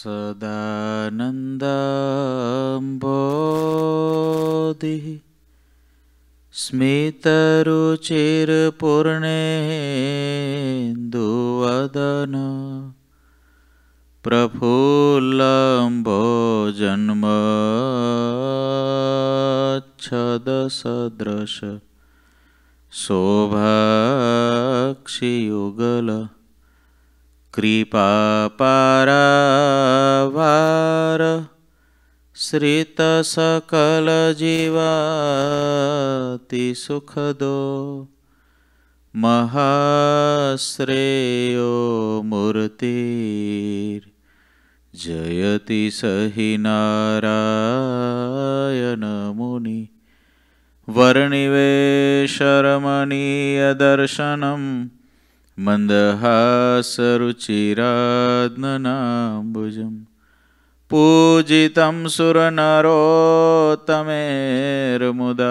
सदानन्दम्बोधिः स्मितरुचिर्पूर्णेन्दुवदन प्रफुल्लम्भोजन्मच्छदसदृश शोभाक्षियुगल कृपापारावार श्रितसकलजीवातिसुखदो महाश्रेयो मूर्तिर्जयति सहि नारायण मुनि वर्णिवेशरमणीयदर्शनं मन्दहासरुचिरात्मनाम्बुजं पूजितं सुरनरोत्तमेर्मुदा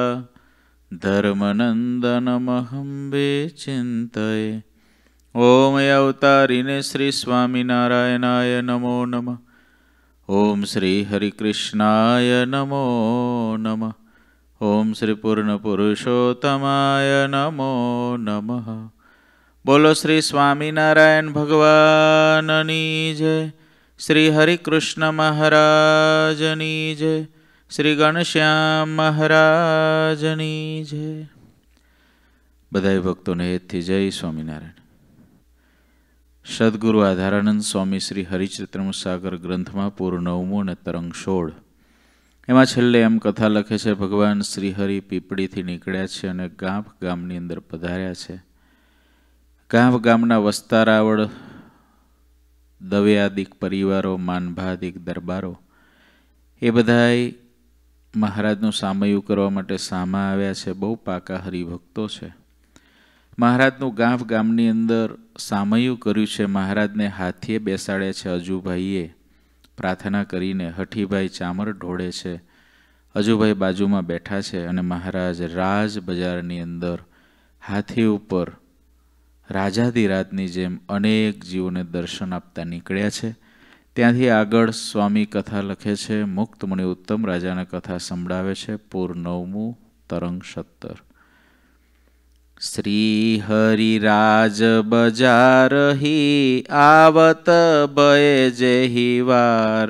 धर्मनन्दनमहं विचिन्तये। ओम अवतारिणे श्री स्वामिनारायणाय नमो नमः। ओम श्री हरिकृष्णाय नमो नमः। ओम श्री पूर्ण पुरुषोत्तमाय नमो नमः। बोलो श्री स्वामिनारायण भगवाननी जय। श्री हरिकृष्ण महाराजनी जय। श्री घनश्याम महाराजनी जय। बधाई भक्तों ने हेतथी जय स्वामिनारायण। सद्गुरु आधारानंद स्वामी श्री हरिचरित्रमृत सागर ग्रंथ में पूर 9मो ने तरंग 16 एमां छेल्ले एम कथा लखे छे भगवान श्रीहरि पीपळीथी નીકળ્યા છે અને ગામ ગામની અંદર પધાર્યા છે। ગામ ગામના વસ્તારાવળ દવેયાદિક પરિવારો માનભાદિક દરબારો એ બધાય મહારાજનું સામયું કરવા માટે સામા આવ્યા છે। બહુ પાકા હરિભક્તો છે। મહારાજનું ગામ ગામની અંદર સામયું કર્યું છે। મહારાજને હાથીએ બેસાડ્યા છે। અજુભાઈએ प्रार्थना करीने हठीभाई चामर ढोड़े छे। अजुभाई बाजू में बैठा छे अने महाराज राज बजारनी अंदर हाथी उपर राजाधिराजनी जेम अनेक जीवोने दर्शन आपता निकळ्या छे। त्यांथी आगळ स्वामी कथा लखे छे। मुक्तमुनि उत्तम राजाने कथा संभळावे छे। पूर 9मु तरंग 17। श्री हरिराज बजार ही आवत बये जेही वार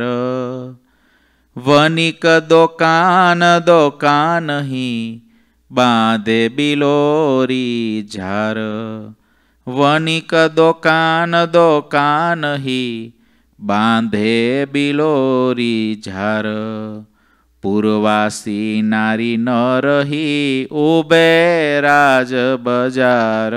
वनिक दोकान ही बांधे बिलोरी झार वनिक दोकान ही बांधे बिलोरी झार पूर्वासी नारी न रही उबे राज बजार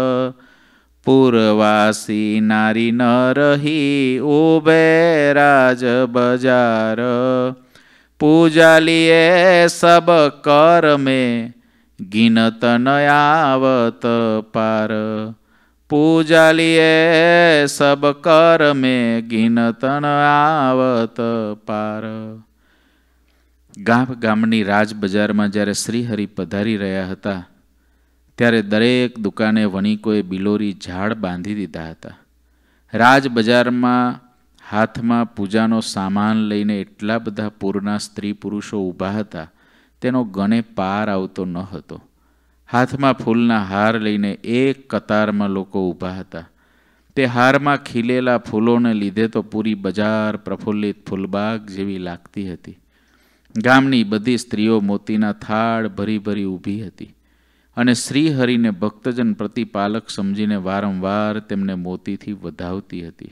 पूर्वासी नारी न रही उबे राज बजार पूजा लिए सब कर में गिनत न आवत पार पूजा लिए सब कर में गिनत न आवत पार। गाम गामनी राज बजार में ज्यारे श्रीहरि पधारी रह्या हता त्यारे दरेक दुकाने वणिकोए बिलोरी झाड़ बांधी दीधा हता। राज बजार में हाथ में पूजानो सामान लईने एटला बधा पूरना स्त्री पुरुषो ऊभा हता तेनो गणे पार आवतो न हतो। हाथ में फूलना हार लईने एक कतार में लोको ऊभा हता। ते हार में खिलेला फूलोने लीधे तो पूरी बजार प्रफुल्लित फूलबाग जेवी लागती हती। गामनी बधी स्त्रीओ मोतीना थाळ भरी भरी ऊभी हती अने श्रीहरिने भक्तजन प्रतिपालक समजीने वारंवार तेमने मोतीथी વધાવતી હતી।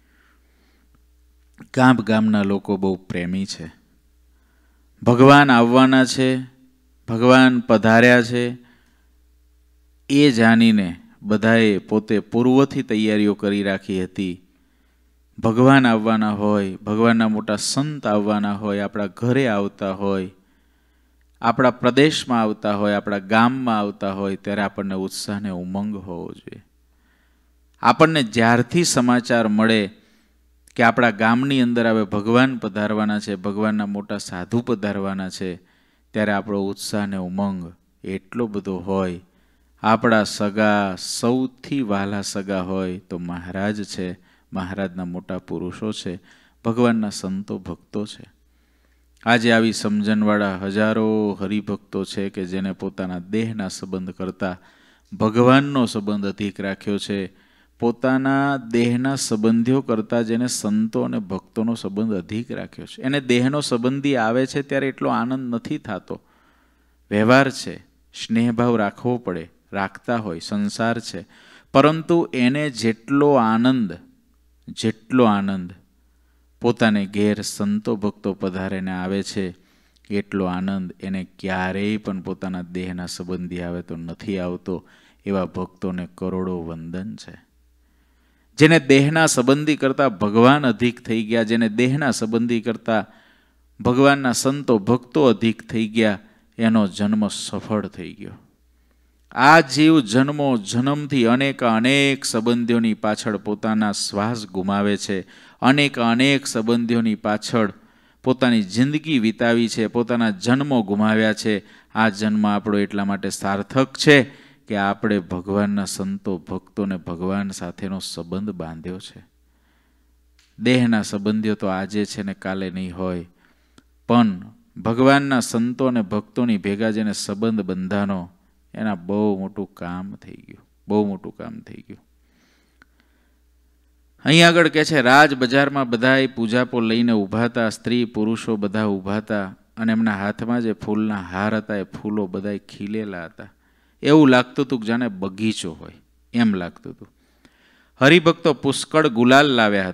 ગામ ગામના લોકો બહુ પ્રેમી છે। ભગવાન આવવાના છે, ભગવાન પધાર્યા છે એ જાણીને બધાએ પોતે પૂર્વથી તૈયારીઓ કરી રાખી હતી। भगवान आववाना होय, भगवानना मोटा संत आववाना होय, आपणा घरे आवता होय, आपणा प्रदेशमां आवता होय, आपणा गाममां आवता होय त्यारे आपणने उत्साह ने उमंग होवो जोईए। आपणने ज्यारथी समाचार मळे के आपणा गामनी अंदर हवे भगवान पधारवाना छे, भगवानना मोटा साधु पधारवाना छे त्यारे आपणो उत्साह ने उमंग एटलो बधो होय। आपणा सगा सौथी वाला सगा होय तो महाराज छे, महाराजना मोटा पुरुषो छे। ભગવાનના સંતો ભક્તો છે. આજે આવી સમજણવાળા હજારો હરિભક્તો છે કે જેને પોતાના દેહના સંબંધ કરતાં ભગવાનનો સંબંધ અધિક રાખ્યો છે. પોતાના દેહના સંબંધીઓ કરતાં જેને સંતો અને ભક્તોનો સંબંધ અધિક રાખ્યો છે. એને દેહનો સંબંધી આવે છે ત્યારે એટલો આનંદ નથી થતો. વ્યવહાર છે, સ્નેહભાવ રાખવો પડે, રાખતા હોય, સંસાર છે, પરંતુ એને જેટલો આનંદ પોતાને ઘેર સંતો ભક્તો પધારીને આવે છે એટલો આનંદ એને ક્યારેય પણ પોતાના દેહના સંબંધી આવે તો નથી આવતો. એવા ભક્તોને કરોડો વંદન છે. જેને દેહના સંબંધી કરતાં ભગવાન અધિક થઈ ગયા, જેને દેહના સંબંધી કરતાં ભગવાનના સંતો ભક્તો અધિક થઈ ગયા, એનો જન્મ સફળ થઈ ગયો. આ જીવ જન્મથી અનેક સંબંધીઓની પાછળ પોતાના શ્વાસ ગુમાવે છે, અનેક સંબંધીઓની પાછળ પોતાની જિંદગી વિતાવી છે, પોતાના જન્મો ગુમાવ્યા છે. આ જન્મ આપણો એટલા માટે સાર્થક છે કે આપણે ભગવાનના સંતો ભક્તોને ભગવાન સાથેનો સંબંધ બાંધ્યો છે. દેહના સંબંધીઓ તો આજે છે ને કાલે નહીં હોય, પણ ભગવાનના સંતો અને ભક્તોની ભેગા જેને સંબંધ બંધાનો એના બહુ મોટું કામ થઈ ગયું. અહીં આગળ કહે છે રાજ બજારમાં બધાય પૂજાપો લઈને ઊભા હતા, સ્ત્રી પુરુષો બધા ઊભા હતા અને એમના હાથમાં જે ફૂલના હાર હતા એ ફૂલો બધાય ખીલેલા હતા. એવું લાગતું હતું કે જાણે બગીચો હોય એમ લાગતું હતું. હરિભક્તો પુષ્કળ ગુલાલ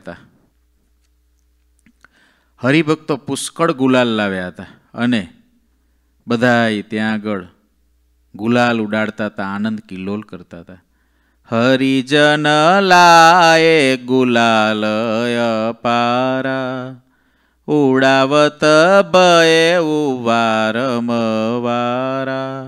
લાવ્યા હતા અને બધાય ત્યાં આગળ ગુલાલ ઉડાડતા હતા, આનંદ કિલ્લોલ કરતા હતા. હરિજન લાયે ગુલાલ અપારા, ઉડાવત ભયે ઉવારમવારા.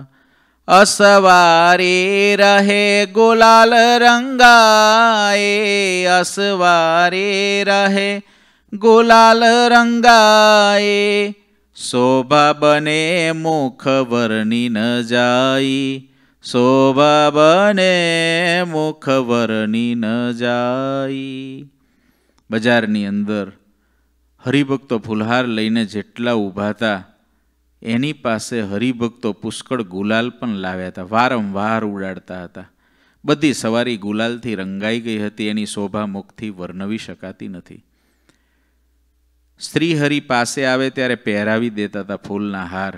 અસવારી રહે ગુલાલ રંગાએ, અસવારી રહે ગુલાલ રંગાએ. શોભા બને મુખ વર્ણી ન જાય, શોભા બને મુખ વર્ણી ન જાય. બજારની અંદર હરિભક્તો ફુલહાર લઈને જેટલા ઊભા હતા એની પાસે હરિભક્તો પુષ્કળ ગુલાલ પણ લાવ્યા હતા, વારંવાર ઉડાડતા હતા. બધી સવારી ગુલાલથી રંગાઈ ગઈ હતી. એની શોભા મુખથી વર્ણવી શકાતી નથી. શ્રી હરિ પાસે આવે ત્યારે પહેરાવી દેતા હતા ફૂલના હાર.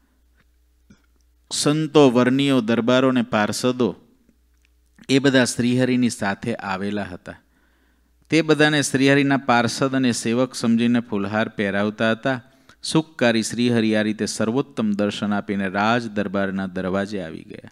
સંતો, વર્ણીઓ, દરબારો ને પાર્ષદો એ બધા શ્રીહરિની સાથે આવેલા હતા. તે બધાને શ્રીહરિના પાર્ષદ અને સેવક સમજીને ફૂલહાર પહેરાવતા હતા. સુખકારી શ્રીહરિ આ રીતે સર્વોત્તમ દર્શન આપીને રાજ દરબારના દરવાજે આવી ગયા.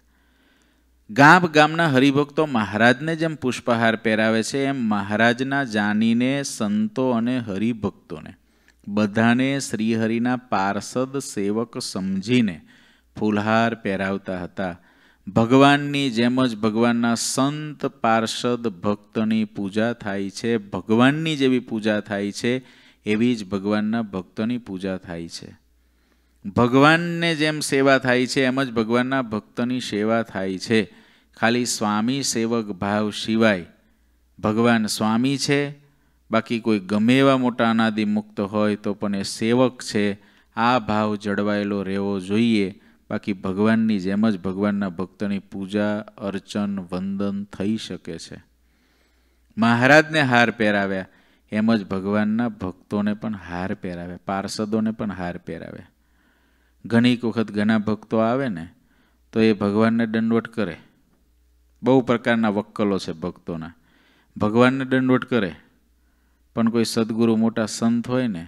ગામના હરિભક્તો મહારાજને જેમ પુષ્પહાર પહેરાવે છે એમ મહારાજના જાણીને સંતો અને હરિભક્તોને બધાને શ્રીહરિના પાર્ષદ સેવક સમજીને ફૂલહાર પહેરાવતા હતા. ભગવાનની જેમ જ ભગવાનના સંત પાર્ષદ ભક્તની પૂજા થાય છે. ભગવાનની જેવી પૂજા થાય છે એવી જ ભગવાનના ભક્તોની પૂજા થાય છે. ભગવાનને જેમ સેવા થાય છે એમ જ ભગવાનના ભક્તની સેવા થાય છે. ખાલી સ્વામી સેવક ભાવ સિવાય ભગવાન સ્વામી છે, બાકી કોઈ ગમે એવા મોટા અનાદિ મુક્ત હોય તો પણ એ સેવક છે, આ ભાવ જળવાયેલો રહેવો જોઈએ. બાકી ભગવાનની જેમ જ ભગવાનના ભક્તની પૂજા અર્ચન વંદન થઈ શકે છે. મહારાજને હાર પહેરાવ્યા એમ જ ભગવાનના ભક્તોને પણ હાર પહેરાવ્યા, પાર્ષદોને પણ હાર પહેરાવ્યા. ઘણીક વખત ઘણા ભક્તો આવે ને તો એ ભગવાનને દંડવટ કરે. બહુ પ્રકારના વક્કલો છે ભક્તોના. ભગવાનને દંડવટ કરે પણ કોઈ સદગુરુ મોટા સંત હોય ને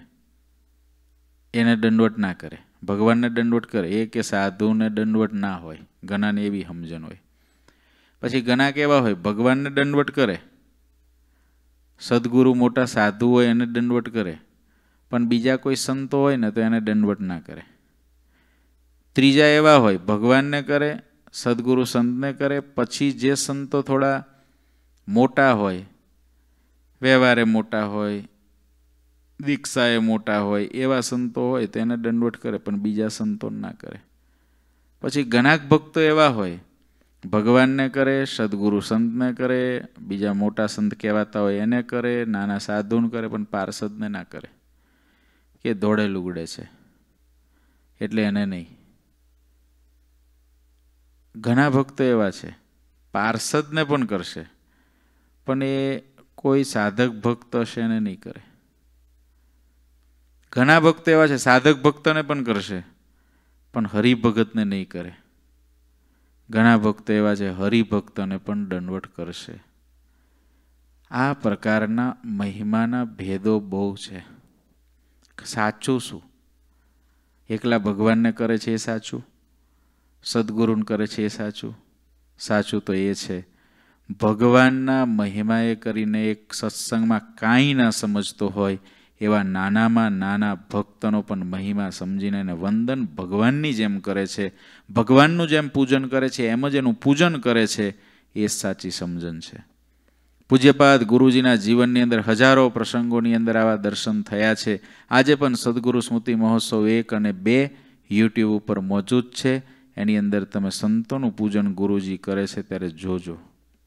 એને દંડવટ ના કરે. ભગવાનને દંડવટ કરે એ કે સાધુને દંડવટ ના હોય. ઘણાને એવી સમજણ હોય. પછી ઘણા કેવા હોય ભગવાનને દંડવટ કરે, સદગુરુ મોટા સાધુ હોય એને દંડવટ કરે, પણ બીજા કોઈ સંતો હોય ને તો એને દંડવટ ના કરે. ત્રીજા એવા હોય ભગવાનને કરે, સદગુરુ સંતને કરે, પછી જે સંતો થોડા મોટા હોય, વ્યવહારે મોટા હોય, દીક્ષાએ મોટા હોય, એવા સંતો હોય તો એને દંડવટ કરે, પણ બીજા સંતો ના કરે. પછી ઘણા ભક્તો એવા હોય ભગવાનને કરે, સદગુરુ સંતને કરે, બીજા મોટા સંત કહેવાતા હોય એને કરે, નાના સાધુને કરે, પણ પાર્ષદને ના કરે કે દોડે લુગડે છે એટલે એને નહીં. ઘણા ભક્તો એવા છે પાર્ષદને પણ કરશે પણ એ કોઈ સાધક ભક્ત હશે એને નહીં કરે. ઘણા ભક્તો એવા છે સાધક ભક્તને પણ કરશે પણ હરિભગતને નહીં કરે. ઘણા ભક્તો એવા છે હરિભક્તને પણ દંડવટ કરશે. આ પ્રકારના મહિમાના ભેદો બહુ છે. સાચું શું? એકલા ભગવાનને કરે છે એ સાચું, સદગુરુને કરે છે એ સાચું? સાચું તો એ છે ભગવાનના મહિમાએ કરીને એક સત્સંગમાં કાંઈ ના સમજતો હોય એવા નાનામાં નાના ભક્તનો પણ મહિમા સમજીને એને વંદન ભગવાનની જેમ કરે છે, ભગવાનનું જેમ પૂજન કરે છે એમ જ એનું પૂજન કરે છે, એ સાચી સમજણ છે. પૂજ્યપાદ ગુરુજીના જીવનની અંદર હજારો પ્રસંગોની અંદર આવા દર્શન થયા છે. આજે પણ સદગુરુ સ્મૃતિ મહોત્સવ 1 અને 2 યુટ્યુબ ઉપર મોજૂદ છે. એની અંદર તમે સંતોનું પૂજન ગુરુજી કરે છે ત્યારે જોજો.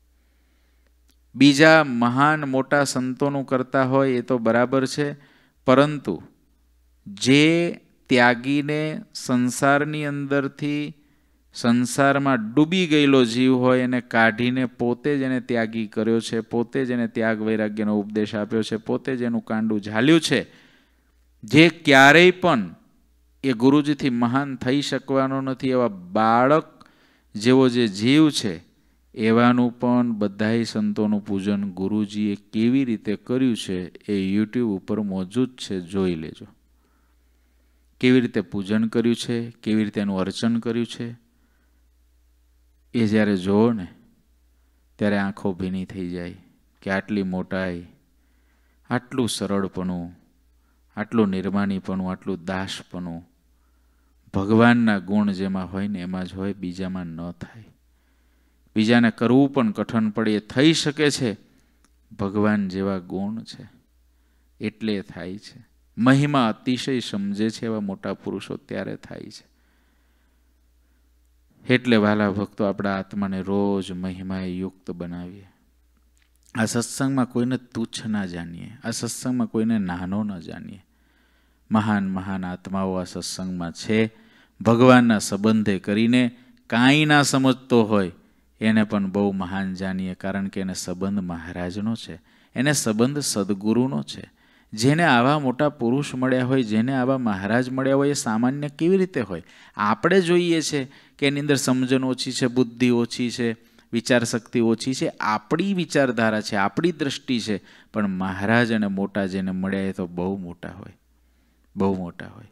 બીજા મહાન મોટા સંતોનું કરતા હોય એ તો બરાબર છે, પરંતુ જે ત્યાગીને સંસારની અંદરથી સંસારમાં ડૂબી ગયેલો જીવ હોય એને કાઢીને પોતે જ એને ત્યાગી કર્યો છે, પોતે જ એને ત્યાગ વૈરાગ્યનો ઉપદેશ આપ્યો છે, પોતે જ એનું કાંડું ઝાલ્યું છે, જે ક્યારેય પણ એ ગુરુજીથી મહાન થઈ શકવાનો નથી એવા બાળક જેવો જે જીવ છે એવાનું પણ બધાય સંતોનું પૂજન ગુરુજીએ કેવી રીતે કર્યું છે એ યુટ્યુબ ઉપર મોજૂદ છે, જોઈ લેજો. કેવી રીતે પૂજન કર્યું છે, કેવી રીતે એનું અર્ચન કર્યું છે, એ જ્યારે જોવો ને ત્યારે આંખો ભીની થઈ જાય કે આટલી મોટાઈ, આટલું સરળપણું, આટલું નિર્માણીપણું, આટલું દાસપણું ભગવાનના ગુણ જેમાં હોય ને એમાં જ હોય, બીજામાં ન થાય. બીજાને કરવું પણ કઠણ પડે એ થઈ શકે છે, ભગવાન જેવા ગુણ છે એટલે થાય છે. મહિમા અતિશય સમજે છે એવા મોટા પુરુષો ત્યારે થાય છે. એટલે વાલા ભક્તો આપણા આત્માને રોજ મહિમાએ યુક્ત બનાવીએ. આ સત્સંગમાં કોઈને તુચ્છ ના જાણીએ, આ સત્સંગમાં કોઈને નાનો ન જાણીએ. મહાન મહાન આત્માઓ આ સત્સંગમાં છે. ભગવાનના સંબંધે કરીને કાંઈ ના સમજતો હોય એને પણ બહુ મહાન જાણીએ, કારણ કે એને સંબંધ મહારાજનો છે, એને સંબંધ સદગુરુનો છે. જેને આવા મોટા પુરુષ મળ્યા હોય, જેને આવા મહારાજ મળ્યા હોય એ સામાન્ય કેવી રીતે હોય? આપણે જોઈએ છે કે એની અંદર સમજણ ઓછી છે, બુદ્ધિ ઓછી છે, વિચાર શક્તિ ઓછી છે, આપણી વિચારધારા છે, આપણી દ્રષ્ટિ છે, પણ મહારાજ અને મોટા જેને મળ્યા એ તો બહુ મોટા હોય, બહુ મોટા હોય.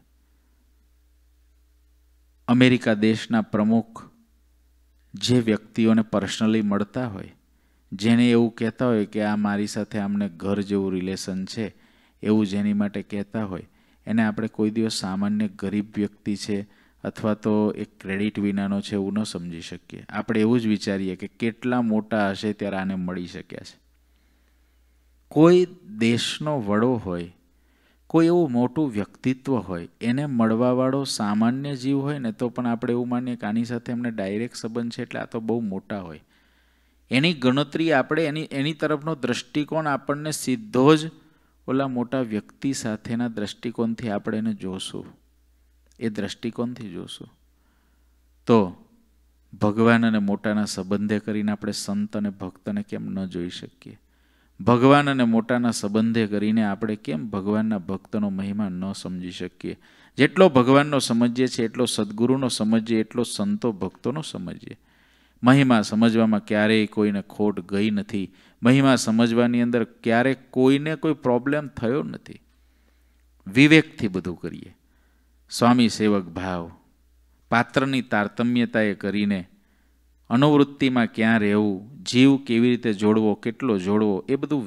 અમેરિકા દેશના પ્રમુખ જે વ્યક્તિઓને પર્સનલી મળતા હોય, જેને એવું કહેતા હોય કે આ મારી સાથે આમને ઘર જેવું રિલેશન છે, એવું જેની માટે કહેતા હોય, એને આપણે કોઈ દિવસ સામાન્ય ગરીબ વ્યક્તિ છે અથવા તો એક ક્રેડિટ વિનાનો છે એવું ન સમજી શકીએ. આપણે એવું જ વિચારીએ કે કેટલા મોટા હશે ત્યારે આને મળી શક્યા છે. કોઈ દેશનો વડો હોય, કોઈ એવું મોટું વ્યક્તિત્વ હોય, એને મળવાવાળો સામાન્ય જીવ હોય ને તો પણ આપણે એવું માનીએ કે આની સાથે એમને ડાયરેક્ટ સંબંધ છે એટલે આ તો બહુ મોટા હોય. એની ગણતરી આપણે એની તરફનો દ્રષ્ટિકોણ આપણને સીધો જ ઓલા મોટા વ્યક્તિ સાથેના દ્રષ્ટિકોણથી આપણે એને જોશું, એ દ્રષ્ટિકોણથી જોશું. તો ભગવાન અને મોટાના સંબંધે કરીને આપણે સંત અને ભક્તને કેમ ન જોઈ શકીએ? ભગવાન અને મોટાના સંબંધે કરીને આપણે કેમ ભગવાનના ભક્તનો મહિમા ન સમજી શકીએ? જેટલો ભગવાનનો સમજીએ છીએ એટલો સદગુરુનો સમજીએ, એટલો સંતો ભક્તોનો સમજીએ. મહિમા સમજવામાં ક્યારેય કોઈને ખોટ ગઈ નથી. મહિમા સમજવાની અંદર ક્યારેય કોઈને કોઈ પ્રોબ્લેમ થયો નથી. વિવેકથી બધું કરીએ, સ્વામી સેવક ભાવ, પાત્રની તારતમ્યતાએ કરીને અનુવૃત્તિમાં ક્યાં રહેવું, જીવ કેવી રીતે જોડવો, કેટલો જોડવો, એ બધું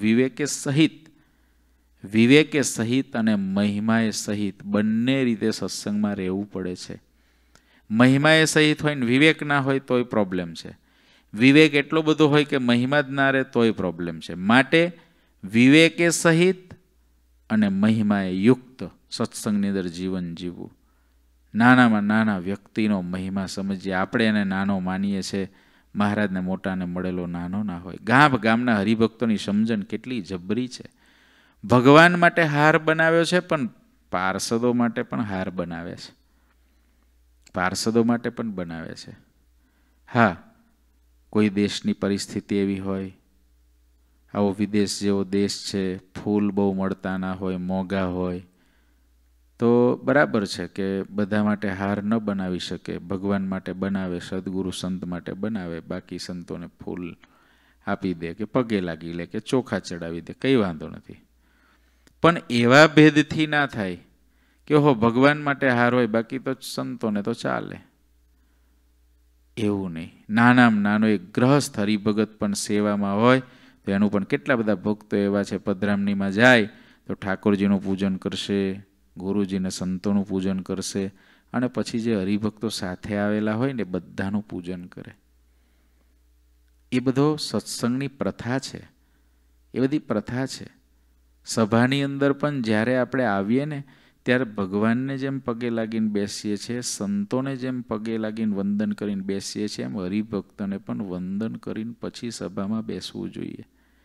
વિવેકે સહિત અને મહિમાએ સહિત બંને રીતે સત્સંગમાં રહેવું પડે છે. મહિમાએ સહિત હોય ને વિવેક ના હોય તોય પ્રોબ્લેમ છે. વિવેક એટલો બધો હોય કે મહિમા જ ના રહે તોય પ્રોબ્લેમ છે. માટે વિવેકે સહિત અને મહિમાએ યુક્ત સત્સંગની અંદર જીવન જીવવું. નાનામાં નાના વ્યક્તિનો મહિમા સમજીએ. આપણે એને નાનો માનીએ છીએ, મહારાજને મોટાને મળેલો નાનો ના હોય. ગામ ગામના હરિભક્તોની સમજણ કેટલી જબરી છે. ભગવાન માટે હાર બનાવ્યો છે, પણ પાર્ષદો માટે પણ હાર બનાવે છે. પાર્ષદો માટે પણ બનાવે છે. હા, કોઈ દેશની પરિસ્થિતિ એવી હોય, આવો વિદેશ જેવો દેશ છે, ફૂલ બહુ મળતા ના હોય, મોંઘા હોય, તો બરાબર છે કે બધા માટે હાર ન બનાવી શકે, ભગવાન માટે બનાવે, સદગુરુ સંત માટે બનાવે, બાકી સંતોને ફૂલ આપી દે કે પગે લાગી લે કે ચોખા ચડાવી દે, કંઈ વાંધો નથી. પણ એવા ભેદથી ના થાય કે હો ભગવાન માટે હાર હોય, બાકી તો સંતોને તો ચાલે. એવું નહીં. નાનામાં નાનો એક ગ્રહસ્થ હરિભગત પણ સેવામાં હોય તો એનું પણ કેટલા બધા ભક્તો એવા છે, પધરામણીમાં જાય તો ઠાકોરજીનું પૂજન કરશે, ગુરુજીને સંતોનું પૂજન કરશે, અને પછી જે હરિભક્તો સાથે આવેલા હોય ને બધાનું પૂજન કરે. એ બધો સત્સંગની પ્રથા છે. એ બધી પ્રથા છે. સભાની અંદર પણ જ્યારે આપણે આવીએ ને ત્યારે ભગવાનને જેમ પગે લાગીને બેસીએ છીએ, સંતોને જેમ પગે લાગીને વંદન કરીને બેસીએ છીએ, એમ હરિભક્તોને પણ વંદન કરીને પછી સભામાં બેસવું જોઈએ.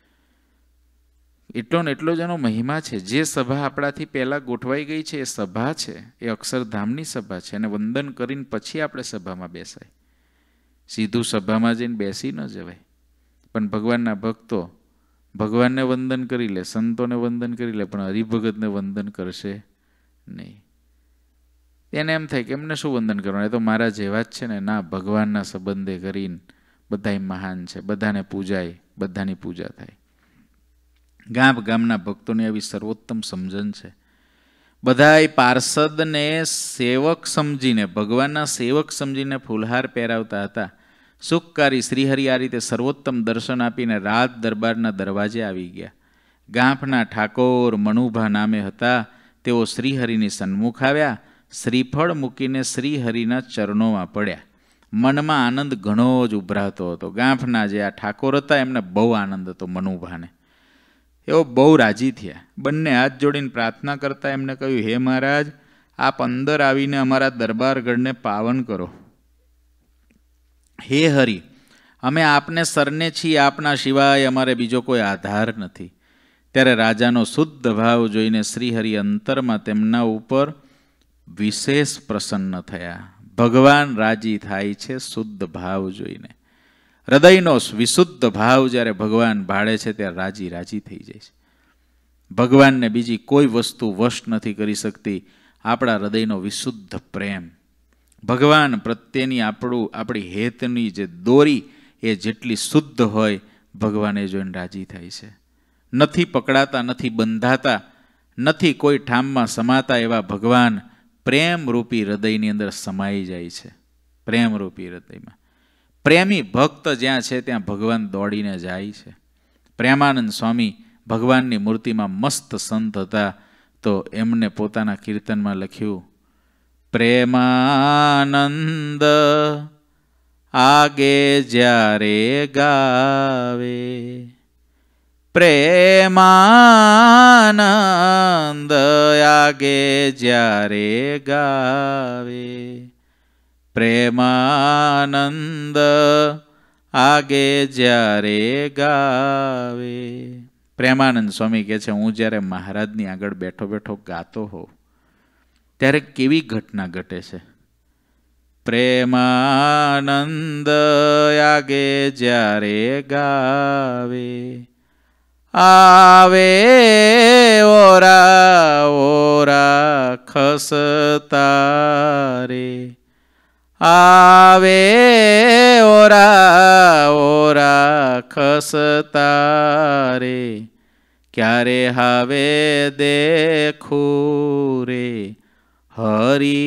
એટલો ને એટલો જ એનો મહિમા છે. જે સભા આપણાથી પહેલાં ગોઠવાઈ ગઈ છે એ સભા છે, એ અક્ષરધામની સભા છે, અને વંદન કરીને પછી આપણે સભામાં બેસાય. સીધું સભામાં જઈને બેસી ન જવાય. પણ ભગવાનના ભક્તો ભગવાનને વંદન કરી લે, સંતોને વંદન કરી લે, પણ હરિભગતને વંદન કરશે નહીં. એને એમ થાય કે એમને શું વંદન કરવાનું, એ તો મારા જેવા જ છે ને. ના, ભગવાનના સંબંધે કરીને બધાય મહાન છે, બધાને પૂજાય, બધાની પૂજા થાય. ગામ ગામના ભક્તોની આવી સર્વોત્તમ સમજણ છે. બધાય પાર્ષદને સેવક સમજીને, ભગવાનના સેવક સમજીને ફૂલહાર પહેરાવતા હતા. સુખકારી શ્રીહરિ આ રીતે સર્વોત્તમ દર્શન આપીને રાત દરબારના દરવાજે આવી ગયા. ગાંફના ઠાકોર મનુભા નામે હતા. તેઓ શ્રીહરિની સન્મુખ આવ્યા, શ્રીફળ મૂકીને શ્રીહરિના ચરણોમાં પડ્યા. મનમાં આનંદ ઘણો જ ઉભરાતો હતો. ગાંફના જે આ ઠાકોર હતા એમને બહુ આનંદ હતો. મનુભાને એઓ બહુ રાજી થયા. બંને હાથ જોડીને પ્રાર્થના કરતા એમને કહ્યું, હે મહારાજ, આપ અંદર આવીને અમારા દરબારગઢને પાવન કરો. હે હરિ, અમે આપને સરને છીએ, આપના સિવાય અમારે બીજો કોઈ આધાર નથી. ત્યારે રાજાનો શુદ્ધ ભાવ જોઈને શ્રીહરિ અંતરમાં તેમના ઉપર વિશેષ પ્રસન્ન થયા. ભગવાન રાજી થાય છે શુદ્ધ ભાવ જોઈને. હૃદયનો વિશુદ્ધ ભાવ જ્યારે ભગવાન ભાળે છે ત્યારે રાજી રાજી થઈ જાય છે. ભગવાનને બીજી કોઈ વસ્તુ વશ નથી કરી શકતી, આપણા હૃદયનો વિશુદ્ધ પ્રેમ. ભગવાન પ્રત્યેની આપણી હેતની જે દોરી એ જેટલી શુદ્ધ હોય, ભગવાન એ જોઈને રાજી થાય છે. નથી પકડાતા, નથી બંધાતા, નથી કોઈ ઠામમાં સમાતા એવા ભગવાન પ્રેમરૂપી હૃદયની અંદર સમાઈ જાય છે. પ્રેમરૂપી હૃદયમાં પ્રેમી ભક્ત જ્યાં છે ત્યાં ભગવાન દોડીને જાય છે. પ્રેમાનંદ સ્વામી ભગવાનની મૂર્તિમાં મસ્ત સંત હતા, તો એમને પોતાના કીર્તનમાં લખ્યું, પ્રેમાનંદ આગે જ્યારે ગાવે, પ્રેમાનંદ આગે જ્યારે ગાવે, પ્રેમાનંદ આગે જ્યારે ગાવે. પ્રેમાનંદ સ્વામી કહે છે, હું જ્યારે મહારાજની આગળ બેઠો બેઠો ગાતો હોઉં ત્યારે કેવી ઘટના ઘટે છે. પ્રેમાનંદ આગે જ્યારે ગાવે, આવે ઓરા ઓરા ખસતારે, આવે ઓરા ઓરા ખસતારે, ક્યારે હવે દેખું રે હરિ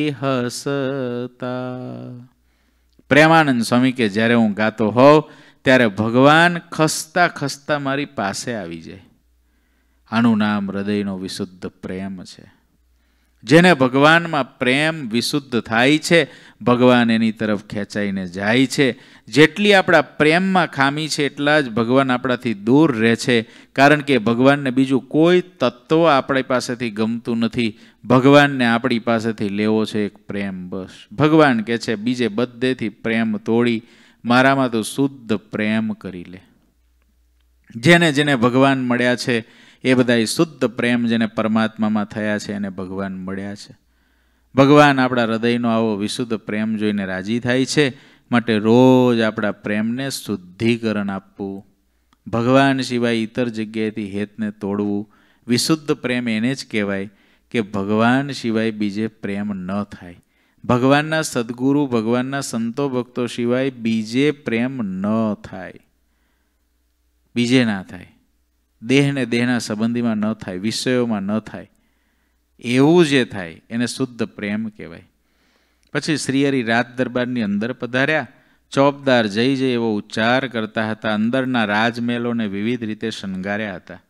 હસતા. પ્રેમાનંદ સ્વામી કે જ્યારે હું ગાતો હોઉં ત્યારે ભગવાન ખસતા ખસતા મારી પાસે આવી જાય. આનું નામ હૃદયનો વિશુદ્ધ પ્રેમ છે. જેને ભગવાનમાં પ્રેમ વિશુદ્ધ થાય છે, ભગવાન એની તરફ ખેંચાઈને જાય છે. જેટલી આપણા પ્રેમમાં ખામી છે એટલા જ ભગવાન આપણાથી દૂર રહે છે. કારણ કે ભગવાનને બીજું કોઈ તત્વ આપણી પાસેથી ગમતું નથી. ભગવાનને આપણી પાસેથી લેવો છે એક પ્રેમ, બસ. ભગવાન કહે છે બીજે બધેથી પ્રેમ તોડી મારામાં તો શુદ્ધ પ્રેમ કરી લે. જેને જેને ભગવાન મળ્યા છે એ બધા શુદ્ધ પ્રેમ જેને પરમાત્મામાં થયા છે એને ભગવાન મળ્યા છે. ભગવાન આપણા હૃદયનો આવો વિશુદ્ધ પ્રેમ જોઈને રાજી થાય છે. માટે રોજ આપણા પ્રેમને શુદ્ધિકરણ આપવું, ભગવાન સિવાય ઇતર જગ્યાએથી હેતને તોડવું. વિશુદ્ધ પ્રેમ એને જ કહેવાય કે ભગવાન સિવાય બીજે પ્રેમ ન થાય. ભગવાનના સદગુરુ, ભગવાનના સંતો ભક્તો સિવાય બીજે પ્રેમ ન થાય, બીજે ના થાય. દેહને દેહના સંબંધીમાં ન થાય, વિષયોમાં ન થાય. એવું જે થાય એને શુદ્ધ પ્રેમ કહેવાય. પછી શ્રીહરિ રાત દરબારની અંદર પધાર્યા. ચોપદાર જય જય એવો ઉચ્ચાર કરતા હતા. અંદરના રાજમહેલોને વિવિધ રીતે શણગાર્યા હતા.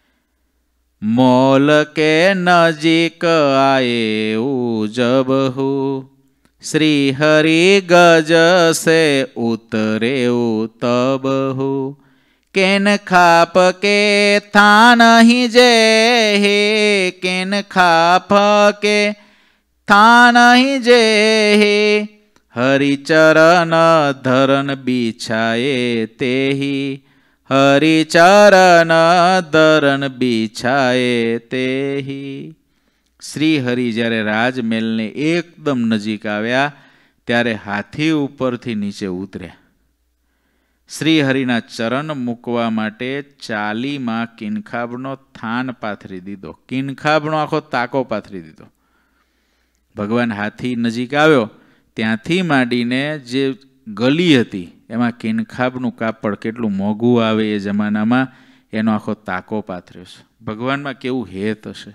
મોલ કે નજીક આયે જબહુ, શ્રી હરિ ગજ સે ઉતરે તબહુ, કેન ખાપ કે થાન હી જે હે, કેન ખાપ કે થાન હી જે હે, હરિચરણ ધરન બિછાયે તેહી, હરિચરણ ધરન બિછાયે તેહી. શ્રી હરિ જ્યારે રાજમહેલને એકદમ નજીક આવ્યા ત્યારે હાથી ઉપરથી નીચે ઉતર્યા. શ્રી હરિના ચરણ મૂકવા માટે ચાલીમાં કિનખાબનો થાન પાથરી દીધો, કિનખાબનો આખો તાકો પાથરી દીધો. ભગવાન હાથી નજીક આવ્યો ત્યાંથી માંડીને જે ગલી હતી એમાં કિનખાબનું કાપડ કેટલું મોંઘું આવે એ જમાનામાં, એનો આખો તાકો પાથર્યો છે. ભગવાનમાં કેવું હેત હશે.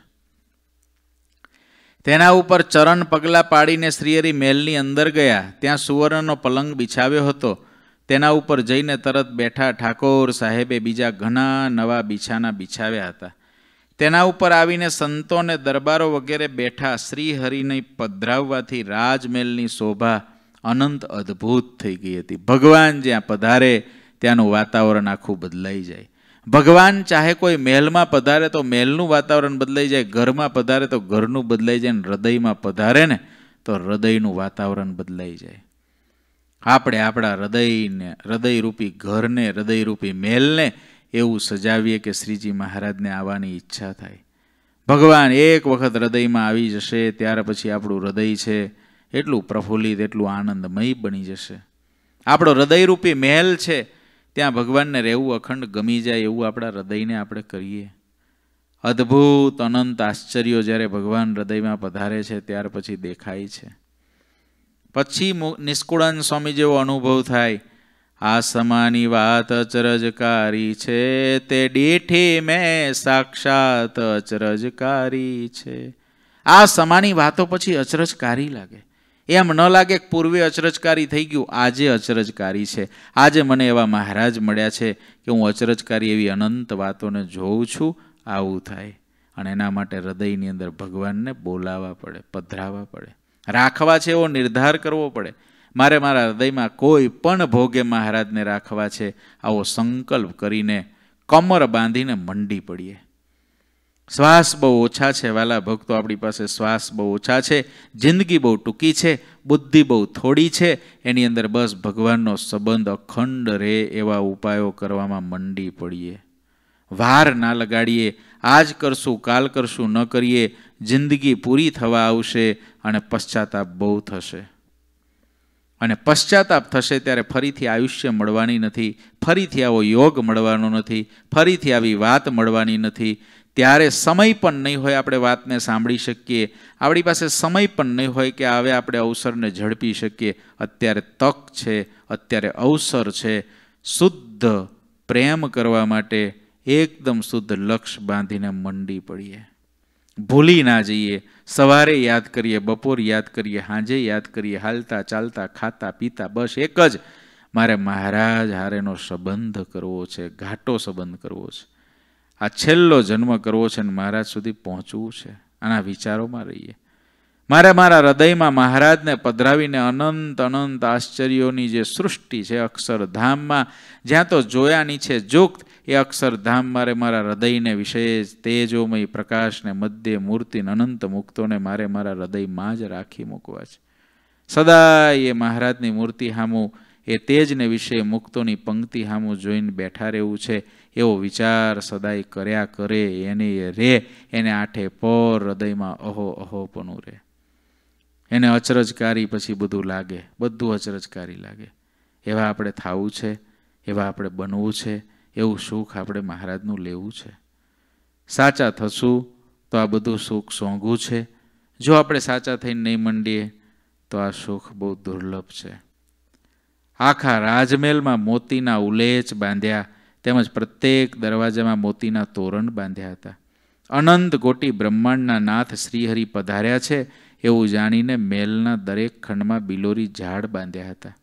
તેના ઉપર ચરણ પગલા પાડીને શ્રીહરિ મહેલની અંદર ગયા. ત્યાં સુવર્ણનો પલંગ બિછાવ્યો હતો. તેના ઉપર જઈને તરત બેઠા. ઠાકોર સાહેબે બીજા ઘણા નવા બિછાના બિછાવ્યા હતા. તેના ઉપર આવીને સંતોને દરબારો વગેરે બેઠા. શ્રીહરિને પધરાવવાથી રાજમહેલની શોભા અનંત અદ્ભુત થઈ ગઈ હતી. ભગવાન જ્યાં પધારે ત્યાંનું વાતાવરણ આખું બદલાઈ જાય. ભગવાન ચાહે કોઈ મહેલમાં પધારે તો મહેલનું વાતાવરણ બદલાઈ જાય, ઘરમાં પધારે તો ઘરનું બદલાઈ જાય, ને હૃદયમાં પધારે ને તો હૃદયનું વાતાવરણ બદલાઈ જાય. આપણે આપણા હૃદયને, હૃદયરૂપી ઘરને, હૃદયરૂપી મહેલને એવું સજાવીએ કે શ્રીજી મહારાજને આવવાની ઈચ્છા થાય. ભગવાન એક વખત હૃદયમાં આવી જશે ત્યાર પછી આપણું હૃદય છે એટલું પ્રફુલ્લિત, એટલું આનંદમય બની જશે. આપણો હૃદયરૂપી મહેલ છે ત્યાં ભગવાનને રહેવું અખંડ ગમી જાય એવું આપણા હૃદયને આપણે કરીએ. અદ્ભુત અનંત આશ્ચર્યો જ્યારે ભગવાન હૃદયમાં પધારે છે ત્યાર પછી દેખાય છે. પછી નિષ્કુળાનંદ સ્વામી જેવો અનુભવ થાય. આ સમાની વાત અચરજકારી છે, તે દીઠી મેં સાક્ષાત અચરજકારી છે. આ સમાની વાતો પછી અચરજકારી લાગે. એમ ન લાગે કે પૂર્વે અચરજકારી થઈ ગયું, આજે અચરજકારી છે. આજે મને એવા મહારાજ મળ્યા છે કે હું અચરજકારી એવી અનંત વાતોને જોઉં છું. આવું થાય. અને એના માટે હૃદયની અંદર ભગવાનને બોલાવવા પડે, પધરાવવા પડે, રાખવા છે એવો નિર્ધાર કરવો પડે. મારે મારા હૃદયમાં કોઈ પણ ભોગે મહારાજને રાખવા છે, આવો સંકલ્પ કરીને કમર બાંધીને મંડી પડીએ. શ્વાસ બહુ ઓછા છે વાલા ભક્તો, આપણી પાસે શ્વાસ બહુ ઓછા છે. જિંદગી બહુ ટૂંકી છે, બુદ્ધિ બહુ થોડી છે. એની અંદર બસ ભગવાનનો સંબંધ અખંડ રહે એવા ઉપાયો કરવામાં મંડી પડીએ. વાર ના લગાડીએ. આજ કરશું કાલ કરશું ન કરીએ. જિંદગી પૂરી થવા આવશે અને પશ્ચાતાપ બહુ થશે. અને પશ્ચાતાપ થશે ત્યારે ફરીથી આયુષ્ય મળવાની નથી, ફરીથી આવો યોગ મળવાનો નથી, ફરીથી આવી વાત મળવાની નથી. ત્યારે સમય પણ નહીં હોય આપણે વાતને સાંભળી શકીએ. આપણી પાસે સમય પણ નહીં હોય કે હવે આપણે અવસરને ઝડપી શકીએ. અત્યારે તક છે, અત્યારે અવસર છે. શુદ્ધ પ્રેમ કરવા માટે એકદમ શુદ્ધ લક્ષ્ય બાંધીને મંડી પડીએ. ભૂલી ના જઈએ. સવારે યાદ કરીએ, બપોર યાદ કરીએ, સાંજે યાદ કરીએ, હાલતા ચાલતા ખાતા પીતા બસ એક જ, મારે મહારાજ હારેનો સંબંધ કરવો છે, ઘાટો સંબંધ કરવો છે. આ છેલ્લો જન્મ કરવો છે ને મહારાજ સુધી પહોંચવું છે. આના વિચારોમાં રહીએ. મારે મારા હૃદયમાં મહારાજને પધરાવીને અનંત અનંત આશ્ચર્યોની જે સૃષ્ટિ છે અક્ષરધામમાં, જ્યાં તો જોયાની છે જોક્ત, એ અક્ષરધામ મારે મારા હૃદયને વિશેષ તેજોમય પ્રકાશને મધ્ય મૂર્તિ અનંત મુક્તોને મારે મારા હૃદયમાં જ રાખી મૂકવા છે. સદા એ મહારાજની મૂર્તિ સામું એ તેજને વિશે મુક્તોની પંક્તિ સામું જોઈને બેઠા રહેવું છે, એવો વિચાર સદાય કર્યા કરે એને રે, એને આઠે પર હૃદયમાં અહો અહોપણું રહે. એને અચરજકારી પછી બધું લાગે, બધું અચરજકારી લાગે. એવા આપણે થવું છે, એવા આપણે બનવું છે, એવું સુખ આપણે મહારાજનું લેવું છે. સાચા થશું તો આ બધું સુખ સોંઘવું છે. જો આપણે સાચા થઈને નહીં મંડીએ તો આ સુખ બહુ દુર્લભ છે. આખા રાજમહેલમાં મોતીના ઉલેચ બાંધ્યા, તેમજ પ્રત્યેક દરવાજામાં મોતીના તોરણ બાંધ્યા હતા. અનંત કોટી બ્રહ્માંડના નાથ શ્રીહરિ પધાર્યા છે એવું જાણીને મહેલના દરેક ખંડમાં બિલોરી ઝાડ બાંધ્યા હતા.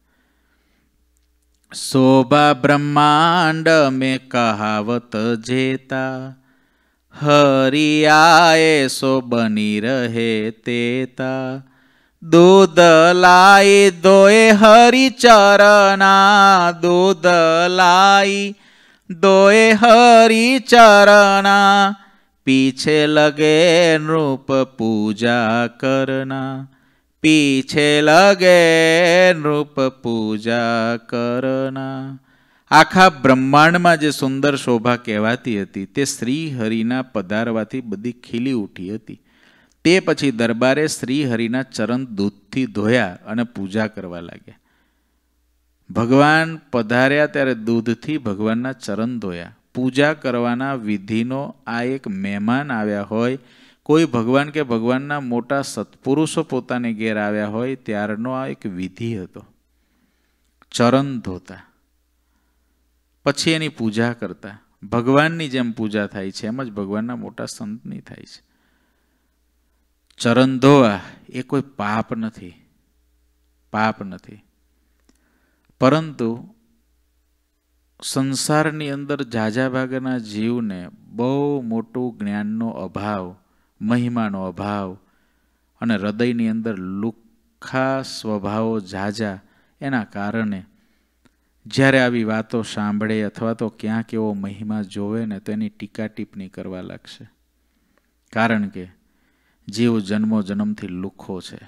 શોભા બ્રહ્માંડ મેં કહાવત જેતા, હરિયાએ સો બની રહે તેતા. દૂધ લાઈ દોએ હરિચરણા, દૂધ લાઈ દોએ હરિચરણા. પીછે લગે નૃપ પૂજા કરના, પીછે લગે નૃપ પૂજા કરના. આખા બ્રહ્માંડમાં જે સુંદર શોભા કહેવાતી હતી તે શ્રી હરિના પધારવાથી બધી ખીલી ઉઠી હતી. તે પછી દરબારે શ્રી હરિના ચરણ દૂધથી ધોયા અને પૂજા કરવા લાગ્યા. ભગવાન પધાર્યા ત્યારે દૂધથી ભગવાનના ચરણ ધોયા. પૂજા કરવાના વિધિનો આ એક મહેમાન આવ્યા હોય, કોઈ ભગવાન કે ભગવાનના મોટા સત્પુરુષો પોતાને ઘેર આવ્યા હોય ત્યારનો આ એક વિધિ હતો. ચરણ ધોતા, પછી એની પૂજા કરતા. ભગવાનની જેમ પૂજા થાય છે એમ જ ભગવાનના મોટા સંતની થાય છે. ચરણ ધોવા એ કોઈ પાપ નથી, પાપ નથી. પરંતુ સંસારની અંદર ઝાઝા ભાગના જીવને બહુ મોટું જ્ઞાનનો અભાવ, મહિમાનો અભાવ અને હૃદયની અંદર લુખ્ખા સ્વભાવો ઝાઝા, એના કારણે જ્યારે આવી વાતો સાંભળે અથવા તો ક્યાંક એવો મહિમા જોવે ને તો એની ટીકા ટિપ્પણી કરવા લાગશે. કારણ કે જીવ જન્મો જન્મથી લુખ્ખો છે.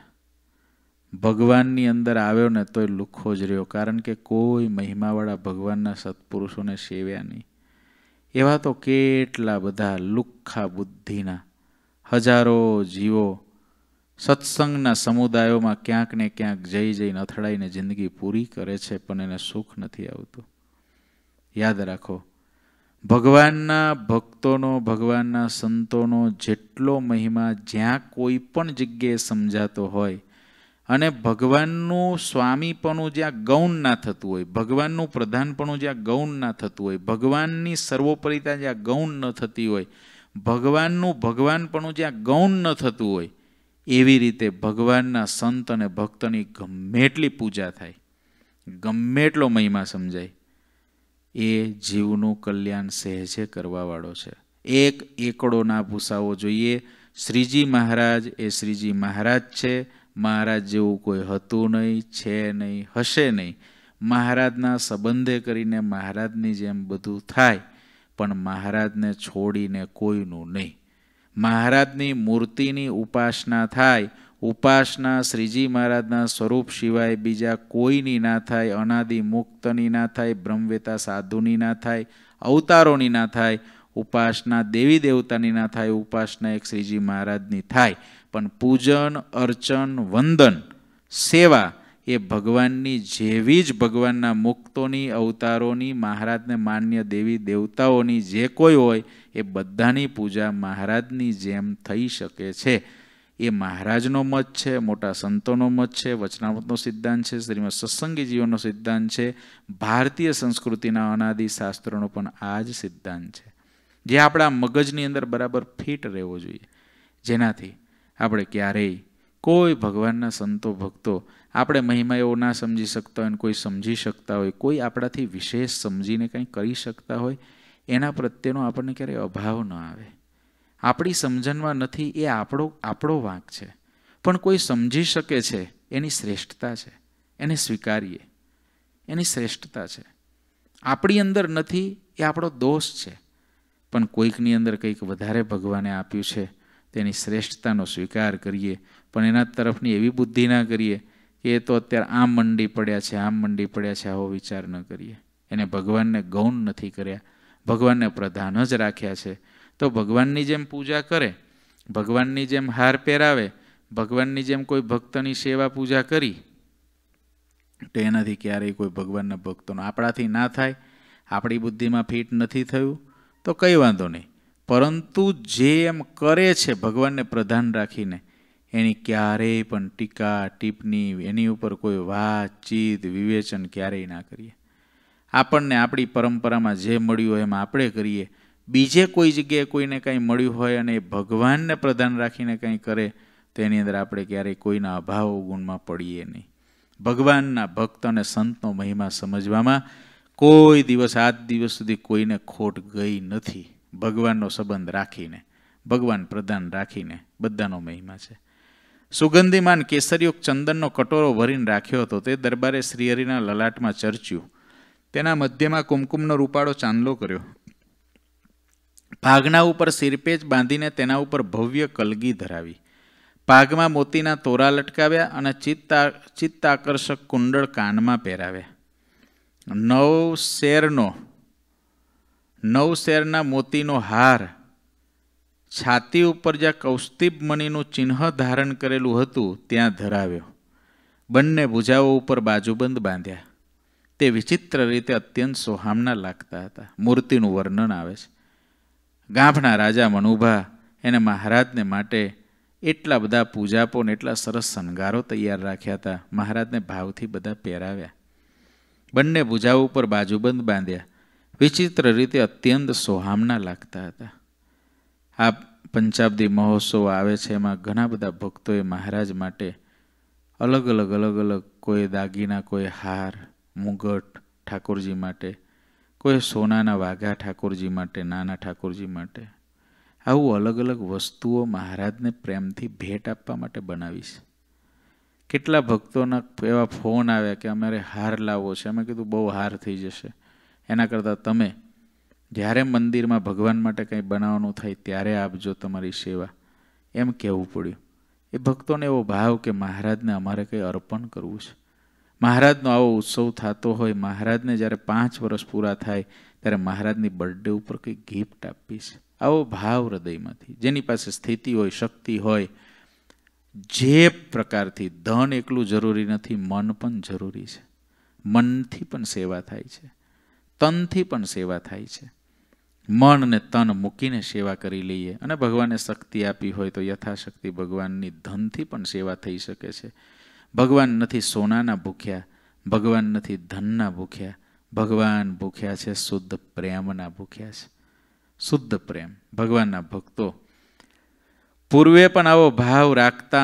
ભગવાનની અંદર આવ્યો ને તોય લુખ્ખો જ રહ્યો, કારણ કે કોઈ મહિમાવાળા ભગવાનના સત્પુરુષોને સેવ્યા નહીં. એવા તો કેટલા બધા લુખ્ખા બુદ્ધિના હજારો જીવો સત્સંગના સમુદાયોમાં ક્યાંક ને ક્યાંક જઈને અથડાઈને જિંદગી પૂરી કરે છે, પણ એને સુખ નથી આવતું. યાદ રાખો, ભગવાનના ભક્તોનો, ભગવાનના સંતોનો જેટલો મહિમા જ્યાં કોઈ પણ જગ્યાએ સમજાતો હોય અને ભગવાનનું સ્વામીપણું જ્યાં ગૌણ ના થતું હોય, ભગવાનનું પ્રધાનપણું જ્યાં ગૌણ ના થતું હોય, ભગવાનની સર્વોપરિતા જ્યાં ગૌણ ન થતી હોય, ભગવાનનું ભગવાનપણું જ્યાં ગૌણ ન થતું હોય, એવી રીતે ભગવાનના સંત અને ભક્તની ગમે એટલી પૂજા થાય, ગમે એટલો મહિમા સમજાય, એ જીવનું કલ્યાણ સહેજે કરવાવાળો છે. એક એકડો ના ભૂસાવો જોઈએ. શ્રીજી મહારાજ એ શ્રીજી મહારાજ છે. મહારાજ જેવું કોઈ હતું નહીં, છે નહીં, હશે નહીં. મહારાજના સંબંધે કરીને મહારાજની જેમ બધું થાય, પણ મહારાજને છોડીને કોઈનું નહીં. મહારાજની મૂર્તિની ઉપાસના થાય, ઉપાસના શ્રીજી મહારાજના સ્વરૂપ સિવાય બીજા કોઈની ના થાય, અનાદિ મુક્તની ના થાય, બ્રહ્મવેતા સાધુની ના થાય, અવતારોની ના થાય, ઉપાસના દેવી દેવતાની ના થાય, ઉપાસના એક શ્રીજી મહારાજની થાય. પણ પૂજન, અર્ચન, વંદન, સેવા એ ભગવાનની જેવી જ ભગવાનના મુક્તોની, અવતારોની, મહારાજને માન્ય દેવી દેવતાઓની જે કોઈ હોય એ બધાની પૂજા મહારાજની જેમ થઈ શકે છે. એ મહારાજનો મત છે, મોટા સંતોનો મત છે, વચનામૃતનો સિદ્ધાંત છે, શ્રીમદ સત્સંગીજીઓનો સિદ્ધાંત છે, ભારતીય સંસ્કૃતિના અનાદિ શાસ્ત્રોનો પણ આ જ સિદ્ધાંત છે, જે આપણા મગજની અંદર બરાબર ફિટ રહેવો જોઈએ, જેનાથી આપણે ક્યારેય કોઈ ભગવાનના સંતો ભક્તો આપણે મહિમા એવો ના સમજી શકતા હોય, કોઈ સમજી શકતા હોય, કોઈ આપણાથી વિશેષ સમજીને કંઈ કરી શકતા હોય, એના પ્રત્યેનો આપણને ક્યારેય અભાવ ન આવે. આપણી સમજણમાં નથી એ આપણો વાંક છે, પણ કોઈ સમજી શકે છે એની શ્રેષ્ઠતા છે, એને સ્વીકારીએ, એની શ્રેષ્ઠતા છે. આપણી અંદર નથી એ આપણો દોષ છે, પણ કોઈકની અંદર કંઈક વધારે ભગવાને આપ્યું છે તેની શ્રેષ્ઠતાનો સ્વીકાર કરીએ, પણ એના તરફની એવી બુદ્ધિ ના કરીએ એ તો અત્યારે આમ મંડી પડ્યા છે, આમ મંડી પડ્યા છે, આવો વિચાર ન કરીએ. એને ભગવાનને ગૌણ નથી કર્યા, ભગવાનને પ્રધાન જ રાખ્યા છે. તો ભગવાનની જેમ પૂજા કરે, ભગવાનની જેમ હાર પહેરાવે, ભગવાનની જેમ કોઈ ભક્તની સેવા પૂજા કરી, તો એનાથી ક્યારેય કોઈ ભગવાનના ભક્તોનો આપણાથી ના થાય, આપણી બુદ્ધિમાં ફિટ નથી થયું તો કંઈ વાંધો નહીં. પરંતુ જે એમ કરે છે ભગવાનને પ્રધાન રાખીને, એની ક્યારેય પણ ટીકા ટિપ્પણી, એની ઉપર કોઈ વાતચીત વિવેચન ક્યારેય ના કરીએ. આપણને આપણી પરંપરામાં જે મળ્યું હોય એમાં આપણે કરીએ. બીજે કોઈ જગ્યાએ કોઈને કંઈ મળ્યું હોય અને એ ભગવાનને પ્રધાન રાખીને કંઈ કરે તો એની અંદર આપણે ક્યારેય કોઈના અભાવ ગુણમાં પડીએ નહીં. ભગવાનના ભક્ત અને સંતનો મહિમા સમજવામાં કોઈ દિવસ આજ દિવસ સુધી કોઈને ખોટ ગઈ નથી. ભગવાનનો સંબંધ રાખીને, ભગવાન પ્રધાન રાખીને બધાનો મહિમા છે. સુગંધીમાન કેસરીયુક્ત ચંદનનો કટોરો ભરીને રાખ્યો હતો. તે દરબારે શ્રીહરિના લલાટમાં ચર્ચ્યું. તેના મધ્યમાં કુમકુમનો રૂપાળો ચાંદલો કર્યો. પાઘના ઉપર સિરપેચ બાંધીને તેના ઉપર ભવ્ય કલગી ધરાવી. પાઘમાં મોતીના તોરા લટકાવ્યા અને ચિત્તાકર્ષક કુંડળ કાનમાં પહેરાવ્યા. 9 શેરના મોતીનો હાર છાતી ઉપર જ્યાં કૌસ્તિબ મણીનું ચિહ્ન ધારણ કરેલું હતું ત્યાં ધરાવ્યો. બંને ભુજાઓ ઉપર બાજુબંધ બાંધ્યા. તે વિચિત્ર રીતે અત્યંત સોહામણા લાગતા હતા. મૂર્તિનું વર્ણન આવે છે. ગાંભના રાજા મનુભા એને મહારાજને માટે એટલા બધા પૂજાપો ને એટલા સરસ શણગારો તૈયાર રાખ્યા હતા. મહારાજને ભાવથી બધા પહેરાવ્યા. બંને ભુજાઓ ઉપર બાજુબંધ બાંધ્યા. વિચિત્ર રીતે અત્યંત સોહામણા લાગતા હતા. આ પંચાબ્દી મહોત્સવ આવે છે, એમાં ઘણા બધા ભક્તોએ મહારાજ માટે અલગ અલગ કોઈ દાગીના, કોઈ હાર, મુગટ ઠાકોરજી માટે, કોઈ સોનાના વાઘા ઠાકોરજી માટે, નાના ઠાકોરજી માટે, આવું અલગ અલગ વસ્તુઓ મહારાજને પ્રેમથી ભેટ આપવા માટે બનાવીશ. કેટલા ભક્તોના એવા ફોન આવ્યા કે અમારે હાર લાવવો છે. અમે કીધું બહુ હાર થઈ જશે, એના કરતાં તમે જ્યારે મંદિરમાં ભગવાન માટે કંઈ બનાવવાનું થાય ત્યારે આપજો તમારી સેવા, એમ કહેવું પડ્યું. એ ભક્તોને એવો ભાવ કે મહારાજને અમારે કંઈ અર્પણ કરવું છે. મહારાજનો આવો ઉત્સવ થતો હોય, મહારાજને જ્યારે 5 વર્ષ પૂરા થાય ત્યારે મહારાજની બર્થડે ઉપર કંઈ ગિફ્ટ આપીશ, આવો ભાવ હૃદયમાંથી. જેની પાસે સ્થિતિ હોય, શક્તિ હોય, જે પ્રકારથી, ધન એકલું જરૂરી નથી, મન પણ જરૂરી છે. મનથી પણ સેવા થાય છે, તનથી પણ સેવા થાય છે. મન અને તન મૂકીને સેવા કરી લઈએ અને ભગવાને શક્તિ આપી હોય તો યથાશક્તિ ભગવાનની ધનથી પણ સેવા થઈ શકે છે. ભગવાન નથી સોનાના ભૂખ્યા, ભગવાન નથી ધનના ભૂખ્યા, ભગવાન ભૂખ્યા છે શુદ્ધ પ્રેમના ભૂખ્યા છે. શુદ્ધ પ્રેમ. ભગવાનના ભક્તો પૂર્વે પણ આવો ભાવ રાખતા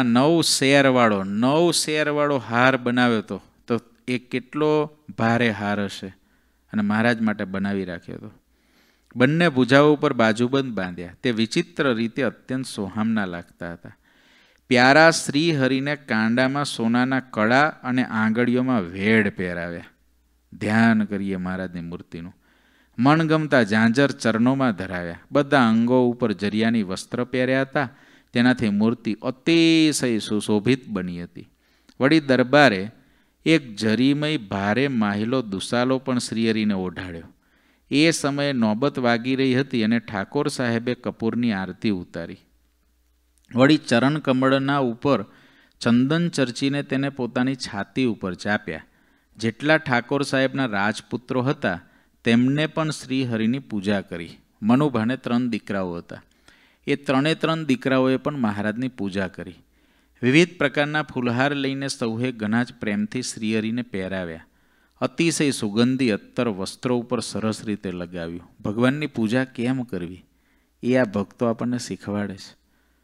9 શેરવાળો હાર બનાવ્યો હતો. તો એ કેટલો ભારે હાર હશે અને મહારાજ માટે બનાવી રાખ્યો હતો. બંને ભુજાઓ ઉપર બાજુબંધ બાંધ્યા. તે વિચિત્ર રીતે અત્યંત સોહામણા લાગતા હતા. પ્યારા શ્રી હરિને કાંડામાં સોનાના કડા અને આંગળીઓમાં વેડ પહેરાવ્યા. ધ્યાન કરીએ મહારાજની મૂર્તિનું. મણગમતા ઝાંઝર ચરણોમાં ધરાવ્યા. બધા અંગો ઉપર જરિયાની વસ્ત્ર પહેર્યા હતા. તેનાથી મૂર્તિ અતિશય સુશોભિત બની હતી. વળી દરબારે એક જરીમય ભારે માહિલો દુસાલો પણ શ્રીહરિને ઓઢાડ્યો. એ સમયે નોબત વાગી રહી હતી અને ઠાકોર સાહેબે કપૂરની આરતી ઉતારી. વળી ચરણ કમળના ઉપર ચંદન ચર્ચીને તેને પોતાની છાતી ઉપર ચાપ્યા. જેટલા ઠાકોર સાહેબના રાજપુત્રો હતા તેમને પણ શ્રીહરિની પૂજા કરી. મનુભાને 3 દીકરાઓ હતા. એ 3 દીકરાઓએ પણ મહારાજની પૂજા કરી. વિવિધ પ્રકારના ફૂલહાર લઈને સૌએ ઘણા જ પ્રેમથી શ્રીહરિને પહેરાવ્યા. અતિશય સુગંધી અત્તર વસ્ત્રો ઉપર સરસ રીતે લગાવ્યું. ભગવાનની પૂજા કેમ કરવી એ આ ભક્તો આપણને શીખવાડે છે.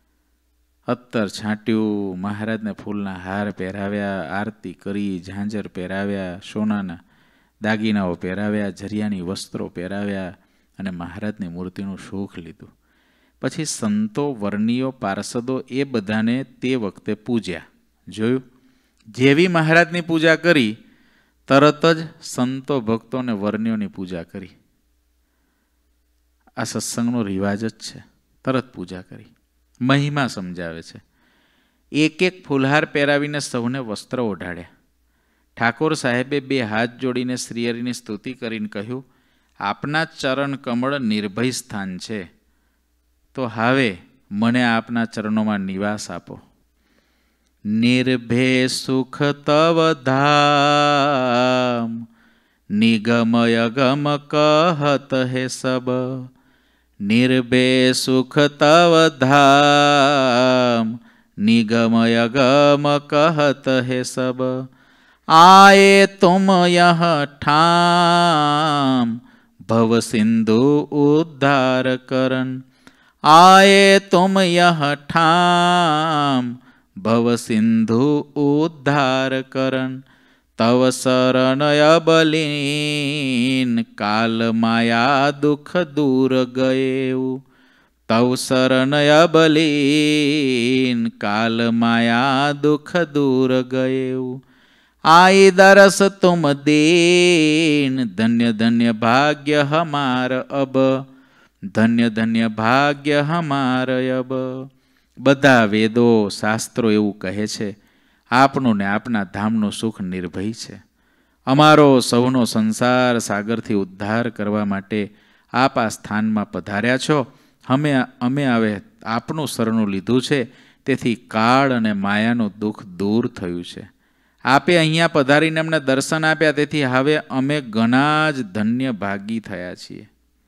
અત્તર છાંટ્યું, મહારાજને ફૂલના હાર પહેરાવ્યા, આરતી કરી, ઝાંઝર પહેરાવ્યા, સોનાના દાગીનાઓ પહેરાવ્યા, જરિયાની વસ્ત્રો પહેરાવ્યા અને મહારાજની મૂર્તિનું સુખ લીધું. પછી સંતો, વર્ણીઓ, પાર્ષદો એ બધાને તે વખતે પૂજ્યા. જોયું, જેવી મહારાજની પૂજા કરી તરત જ સંતો, ભક્તો અને વર્ણીઓની પૂજા કરી. આ સત્સંગનો રિવાજ જ છે. તરત પૂજા કરી. મહિમા સમજાવે છે. એક એક ફૂલહાર પહેરાવીને સૌને વસ્ત્ર ઓઢાડ્યા. ઠાકોર સાહેબે બે હાથ જોડીને શ્રીહરિની સ્તુતિ કરીને કહ્યું, આપના ચરણ કમળ નિર્ભય સ્થાન છે, તો હવે મને આપના ચરણોમાં નિવાસ આપો. નિર્ભય સુખ તવ ધામ, નિગમય ગમ કહત હે સબ. નિર્ભય સુખ તવ ધામ, નિગમય ગમ કહત હે સબ. आए तुम यह ठाम, भव सिंधु उद्धार करन. आए तुम यह ठाम, भव सिंधु उद्धार करन. तव शरण अबलीन, काल माया दुख दूर गएऊ. तव शरण अबलीन, काल माया दुख दूर गएऊ. आई दरस तुम दीन, धन्य धन्य भाग्य हमार अब. धन्य धन्य भाग्य हमार अब. બધા વેદો શાસ્ત્રો એવું કહે છે, આપનું ને આપના ધામનું સુખ નિર્ભય છે. અમારો સૌનો સંસાર સાગરથી ઉદ્ધાર કરવા માટે આપ આ સ્થાનમાં પધાર્યા છો. અમે હવે આપનું શરણું લીધું છે, તેથી કાળ અને માયાનું દુઃખ દૂર થયું છે. આપે અહીંયા પધારીને અમને દર્શન આપ્યા, તેથી હવે અમે ઘણા જ ધન્ય ભાગી થયા છીએ.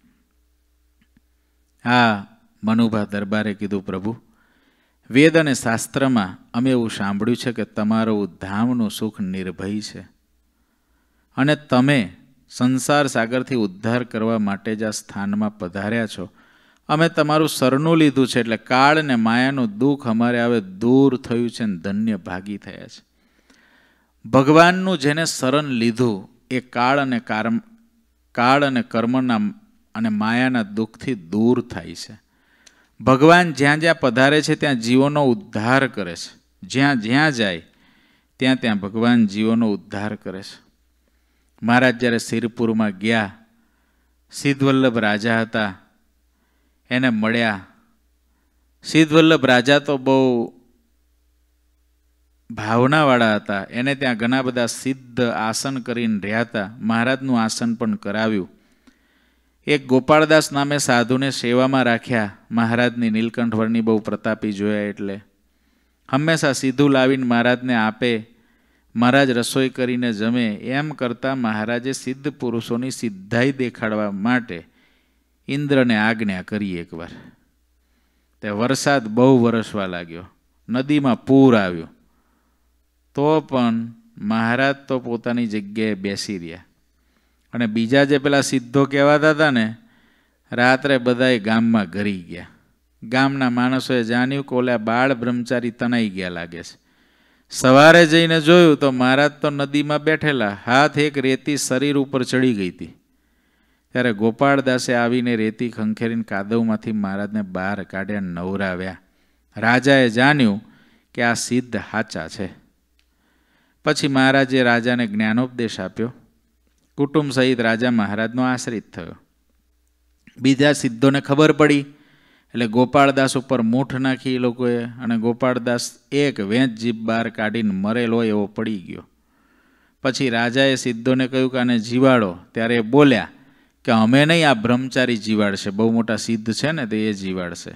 હા, મનુભા દરબારે કીધું, પ્રભુ, વેદ અને શાસ્ત્રમાં અમે એવું સાંભળ્યું છે કે તમારું ધામનું સુખ નિર્ભય છે અને તમે સંસાર સાગરથી ઉદ્ધાર કરવા માટે જ આ સ્થાનમાં પધાર્યા છો. અમે તમારું શરણું લીધું છે, એટલે કાળ અને માયાનું દુઃખ અમારે હવે દૂર થયું છે અને ધન્ય ભાગી થયા છે. ભગવાનનું જેને શરણ લીધું એ કાળ અને કર્મના અને માયાના દુઃખથી દૂર થાય છે. ભગવાન જ્યાં જ્યાં પધારે છે ત્યાં જીવોનો ઉદ્ધાર કરે છે. જ્યાં જ્યાં જાય ત્યાં ત્યાં ભગવાન જીવોનો ઉદ્ધાર કરે છે. મહારાજ જ્યારે સિરપુરમાં ગયા, સિદ્ધવલ્લભ રાજા હતા, એને મળ્યા. સિદ્ધવલ્લભ રાજા તો બહુ ભાવનાવાળા હતા. એને ત્યાં ઘણા બધા સિદ્ધ આસન કરીને રહ્યા હતા. મહારાજનું આસન પણ કરાવ્યું. એક ગોપાળદાસ નામે સાધુને સેવામાં રાખ્યા. મહારાજની નીલકંઠવરની બહુ પ્રતાપી જોયા એટલે હંમેશા સીધું લાવીને મહારાજને આપે. મહારાજ રસોઈ કરીને જમે. એમ કરતાં મહારાજે સિદ્ધ પુરુષોની સિદ્ધાઈ દેખાડવા માટે ઇન્દ્રને આજ્ઞા કરી. એકવાર તે વરસાદ બહુ વરસવા લાગ્યો, નદીમાં પૂર આવ્યું, તો પણ મહારાજ તો પોતાની જગ્યાએ બેસી રહ્યા. અને બીજા જે પેલા સિદ્ધો કહેવાતા હતા ને, રાત્રે બધાએ ગામમાં ઘરી ગયા. ગામના માણસોએ જાણ્યું કે ઓલા બાળ બ્રહ્મચારી તણાઈ ગયા લાગે છે. સવારે જઈને જોયું તો મહારાજ તો નદીમાં બેઠેલા, હાથ એક રેતી શરીર ઉપર ચડી ગઈ હતી. ત્યારે ગોપાળદાસે આવીને રેતી ખંખેરીને કાદવમાંથી મહારાજને બહાર કાઢ્યા, નવરાવ્યા. રાજાએ જાણ્યું કે આ સિદ્ધ હાચા છે. પછી મહારાજે રાજાને જ્ઞાનોપદેશ આપ્યો. કુટુંબ સહિત રાજા મહારાજનો આશ્રિત થયો. બીજા સિદ્ધોને ખબર પડી એટલે ગોપાળદાસ ઉપર મૂઠ નાખી એ લોકોએ, અને ગોપાળદાસ એક વેંચ જીભ બહાર કાઢીને મરેલ હોય એવો પડી ગયો. પછી રાજાએ સિદ્ધોને કહ્યું કે આને જીવાડો. ત્યારે એ બોલ્યા કે અમે નહીં, આ બ્રહ્મચારી જીવાડશે, બહુ મોટા સિદ્ધ છે ને તે એ જીવાડશે.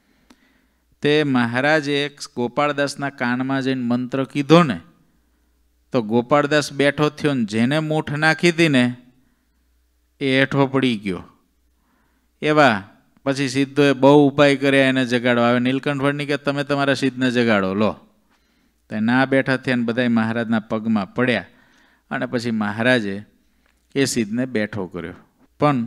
તે મહારાજે ગોપાળદાસના કાનમાં જઈને મંત્ર કીધો ને, તો ગોપાળદાસ બેઠો થયો ને જેને મૂઠ નાખી હતી ને એ હેઠો પડી ગયો. એવા પછી સિદ્ધોએ બહુ ઉપાય કર્યા એને જગાડવા. આવે નીલકંઠવરની કે તમે તમારા સિદ્ધને જગાડો લો. તો ના બેઠા થયા ને બધા મહારાજના પગમાં પડ્યા, અને પછી મહારાજે એ સિદ્ધને બેઠો કર્યો. પણ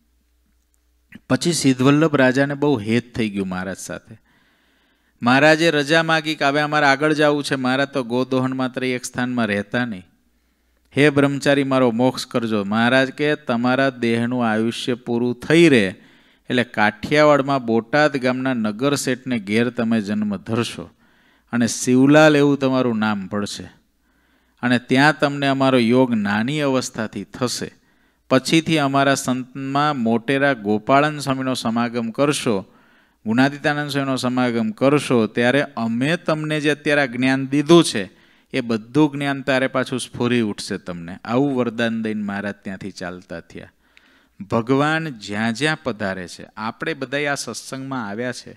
પછી સિદ્ધવલ્લભ રાજાને બહુ હેત થઈ ગયું મહારાજ સાથે. મહારાજે રજા માગી કે હવે અમારે આગળ જવું છે. મહારાજ તો ગોદોહન માત્ર એક સ્થાનમાં રહેતા નહીં. હે બ્રહ્મચારી, મારો મોક્ષ કરજો. મહારાજ કે તમારા દેહનું આયુષ્ય પૂરું થઈ રહે એટલે કાઠિયાવાડમાં બોટાદ ગામના નગર શેઠને ઘેર તમે જન્મ ધરશો અને શિવલાલ એવું તમારું નામ પડશે, અને ત્યાં તમને અમારો યોગ નાની અવસ્થાથી થશે. પછીથી અમારા સંતમાં મોટેરા ગોપાળન સ્વામીનો સમાગમ કરશો. ગુણાતીતાનંદ સ્વામીનો સમાગમ કરશો ત્યારે અમે તમને જે અત્યારે જ્ઞાન દીધું છે એ બધું જ્ઞાન તારે પાછું સ્ફુરી ઉઠશે તમને. આવું વરદાન દઈને મહારાજ ત્યાંથી ચાલતા થયા. ભગવાન જ્યાં જ્યાં પધારે છે, આપણે બધા આ સત્સંગમાં આવ્યા છે,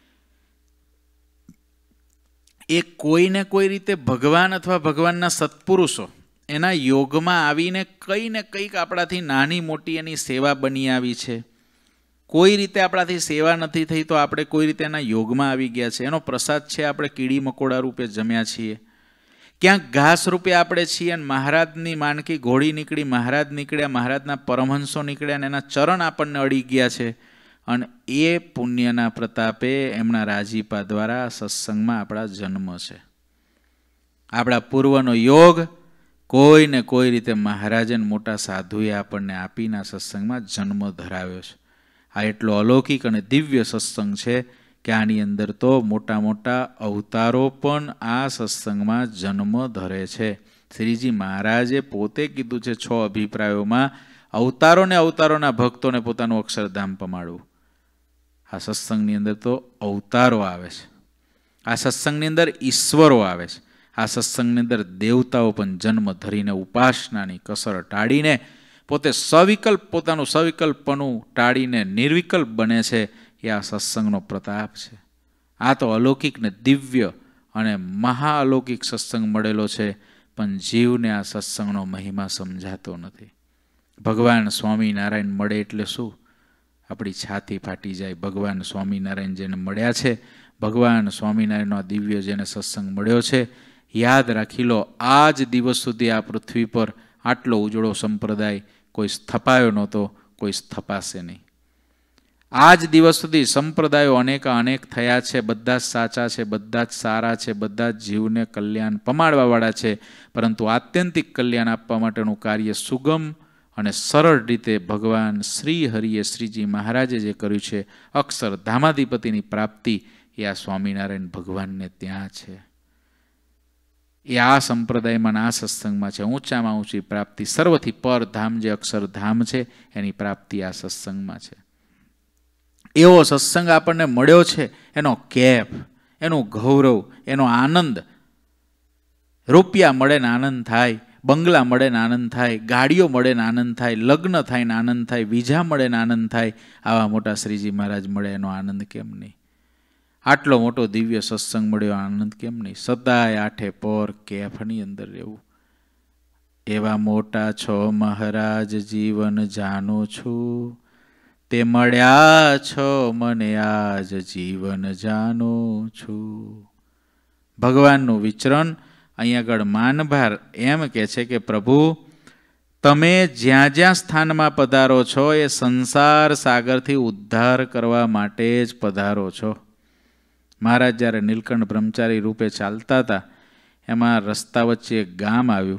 એ કોઈને કોઈ રીતે ભગવાન અથવા ભગવાનના સત્પુરુષો એના યોગમાં આવીને કંઈ ને કંઈક આપણાથી નાની મોટી એની સેવા બની આવી છે. કોઈ રીતે આપણાથી સેવા નથી થઈ તો આપણે કોઈ રીતે એના યોગમાં આવી ગયા છે. એનો પ્રસાદ છે, આપણે કીડી મકોડા રૂપે જમ્યા છીએ, ક્યાંક ઘાસ રૂપે આપણે છીએ. અને મહારાજની માનકી ઘોડી નીકળી, મહારાજ નીકળ્યા, મહારાજના પરમહંસો નીકળ્યા અને એના ચરણ આપણને અડી ગયા છે. અને એ પુણ્યના પ્રતાપે એમના રાજીપા દ્વારા સત્સંગમાં આપણા જન્મ છે. આપણા પૂર્વનો યોગ કોઈ ને કોઈ રીતે મહારાજને મોટા સાધુએ આપણને આપીને સત્સંગમાં જન્મ ધરાવ્યો છે. આ એટલો અલૌકિક અને દિવ્ય સત્સંગ છે કે આની અંદર તો મોટા મોટા અવતારો પણ આ સત્સંગમાં જન્મ ધરે છે. શ્રીજી મહારાજે પોતે કીધું છે 6 અભિપ્રાયોમાં, અવતારોને અવતારોના ભક્તોને પોતાનું અક્ષરધામ પમાડવું. આ સત્સંગની અંદર તો અવતારો આવે છે, આ સત્સંગની અંદર ઈશ્વરો આવે છે, આ સત્સંગની અંદર દેવતાઓ પણ જન્મ ધરીને ઉપાસનાની કસર ટાળીને પોતે સવિકલ્પ, પોતાનું સવિકલ્પનું ટાળીને નિર્વિકલ્પ બને છે. એ આ સત્સંગનો પ્રતાપ છે. આ તો અલૌકિક ને દિવ્ય અને મહાઅલૌકિક સત્સંગ મળેલો છે, પણ જીવને આ સત્સંગનો મહિમા સમજાતો નથી. ભગવાન સ્વામિનારાયણ મળે એટલે શું? આપણી છાતી ફાટી જાય. ભગવાન સ્વામિનારાયણ જેને મળ્યા છે, ભગવાન સ્વામિનારાયણનો આ દિવ્ય જેને સત્સંગ મળ્યો છે, યાદ રાખી લો, આ જ દિવસ સુધી આ પૃથ્વી પર આટલો ઉજળો સંપ્રદાય કોઈ સ્થપાયો નહોતો, કોઈ સ્થપાશે નહીં. આ જ દિવસ સુધી સંપ્રદાયો અનેક થયા છે, બધા જ સાચા છે, બધા જ સારા છે, બધા જ જીવને કલ્યાણ પમાડવાવાળા છે, પરંતુ આત્યંતિક કલ્યાણ આપવા માટેનું કાર્ય સુગમ અને સરળ રીતે ભગવાન શ્રી હરિએ, શ્રીજી મહારાજે જે કર્યું છે, અક્ષરધામાધિપતિની પ્રાપ્તિ, એ આ સ્વામિનારાયણ ભગવાનને ત્યાં છે. એ આ સંપ્રદાયમાં, આ સત્સંગમાં છે. ઊંચામાં ઊંચી પ્રાપ્તિ, સર્વથી પર ધામ જે અક્ષરધામ છે, એની પ્રાપ્તિ આ સત્સંગમાં છે. એવો સત્સંગ આપણને મળ્યો છે, એનો કેફ, એનું ગૌરવ, એનો આનંદ. રૂપિયા મળે ને આનંદ થાય, બંગલા મળે ને આનંદ થાય, ગાડીઓ મળે ને આનંદ થાય, લગ્ન થાય ને આનંદ થાય, વિઝા મળે ને આનંદ થાય. આવા મોટા શ્રીજી મહારાજ મળે, એનો આનંદ કેમ નહીં? આટલો મોટો દિવ્ય સત્સંગ મળ્યો, આનંદ કેમ નહીં? સદાય આઠે પર કેફની અંદર રહેવું. એવા મોટા છો મહારાજ, જીવન જાણો છું, તે મળ્યા છો મને આજ, જીવન જાણો છું. ભગવાનનું વિચરણ અહીં આગળ માનભાર એમ કહે છે કે પ્રભુ, તમે જ્યાં જ્યાં સ્થાનમાં પધારો છો, એ સંસાર સાગરથી ઉદ્ધાર કરવા માટે જ પધારો છો. મહારાજ જ્યારે નીલકંઠ બ્રહ્મચારી રૂપે ચાલતા હતા, એમાં રસ્તા વચ્ચે એક ગામ આવ્યું.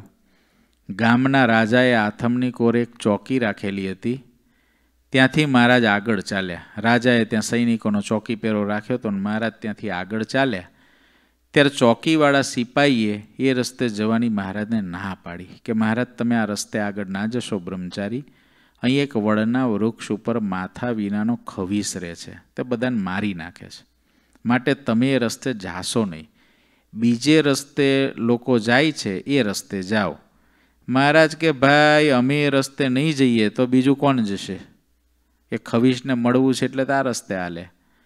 ગામના રાજાએ આથમની કોરે એક ચોકી રાખેલી હતી. ત્યાંથી મહારાજ આગળ ચાલ્યા. રાજાએ ત્યાં સૈનિકોનો ચોકી પહેરો રાખ્યો હતો, મહારાજ ત્યાંથી આગળ ચાલ્યા. ત્યારે ચોકીવાળા સિપાહીએ એ રસ્તે જવાની મહારાજને ના પાડી કે મહારાજ, તમે આ રસ્તે આગળ ના જશો બ્રહ્મચારી, અહીં એક વડના વૃક્ષ ઉપર માથા વિનાનો ખવીસ રહે છે, તે બધાને મારી નાખે છે, માટે તમે એ રસ્તે જાશો નહીં. બીજે રસ્તે લોકો જાય છે, એ રસ્તે જાઓ. મહારાજ કે ભાઈ, અમે એ રસ્તે નહીં જઈએ તો બીજું કોણ જશે? એ ખવીસને મળવું છે એટલે તો આ રસ્તે હાલે.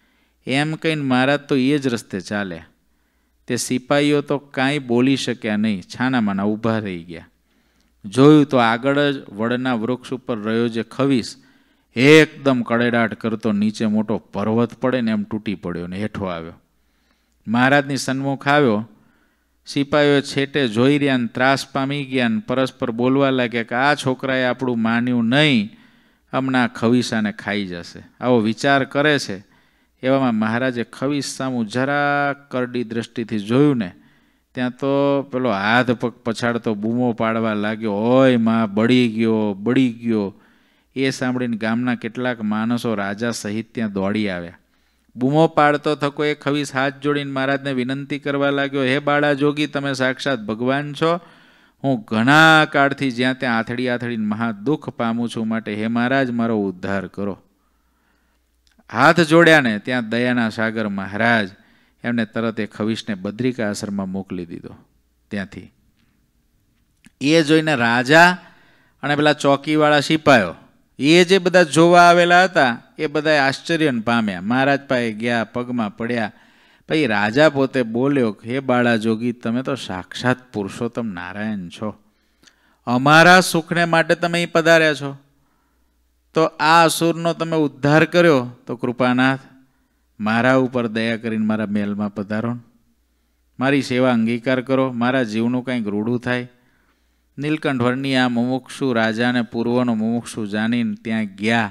એમ કહીને મહારાજ તો એ જ રસ્તે ચાલ્યા. તે સિપાહીઓ તો કાંઈ બોલી શક્યા નહીં, છાનામાના ઊભા રહી ગયા. જોયું તો આગળ જ વડના વૃક્ષ ઉપર રહ્યો જે ખવીસ એકદમ કડેડાટ કરતો નીચે મોટો પર્વત પડે ને એમ તૂટી પડ્યો ને હેઠો આવ્યો. મહારાજની સન્મુખ આવ્યો. સિપાહીઓ છેટે જોઈ રહ્યા ને ત્રાસ પામી ગયા ને પરસ્પર બોલવા લાગ્યા કે આ છોકરાએ આપણું માન્યું નહીં, હમણાં ખવીસાને ખાઈ જશે, આવો વિચાર કરે છે. એવામાં મહારાજે ખવીસ સામું જરા કરડી દ્રષ્ટિથી જોયું ને, ત્યાં તો પેલો હાથ પગ પછાડતો બૂમો પાડવા લાગ્યો, ઓય માં, બળી ગયો, બળી ગયો. એ સાંભળીને ગામના કેટલાક માણસો રાજા સહિત ત્યાં દોડી આવ્યા. બૂમો પાડતો થકો એ ખવીસ હાથ જોડીને મહારાજને વિનંતી કરવા લાગ્યો, હે બાળા જોગી, તમે સાક્ષાત ભગવાન છો. હું ઘણા કાળથી જ્યાં ત્યાં આથડીને મહા દુઃખ પામું છું, માટે હે મહારાજ, મારો ઉદ્ધાર કરો. હાથ જોડ્યા ને ત્યાં દયાના સાગર મહારાજ એમને તરત એ ખવીશને બદ્રિકા આશ્રમમાં મોકલી દીધો. ત્યાંથી એ જોઈને રાજા અને પેલા ચોકીવાળા સિપાહીઓ એ જે બધા જોવા આવેલા હતા એ બધા આશ્ચર્ય પામ્યા. મહારાજ પાસે ગયા, પગમાં પડ્યા. પછી રાજા પોતે બોલ્યો, હે બાળા જોગી, તમે તો સાક્ષાત પુરુષોત્તમ નારાયણ છો. અમારા સુખને માટે તમે અહીં પધાર્યા છો, તો આ અસુરનો તમે ઉદ્ધાર કર્યો, તો કૃપાનાથ મારા ઉપર દયા કરીને મારા મહેલમાં પધારો, મારી સેવા અંગીકાર કરો, મારા જીવનું કંઈક રૂડું થાય. નીલકંઠ વર્ણિ આ મુમુક્ષુ રાજાને પૂર્વનો મુમુક્ષુ જાણીને ત્યાં ગયા.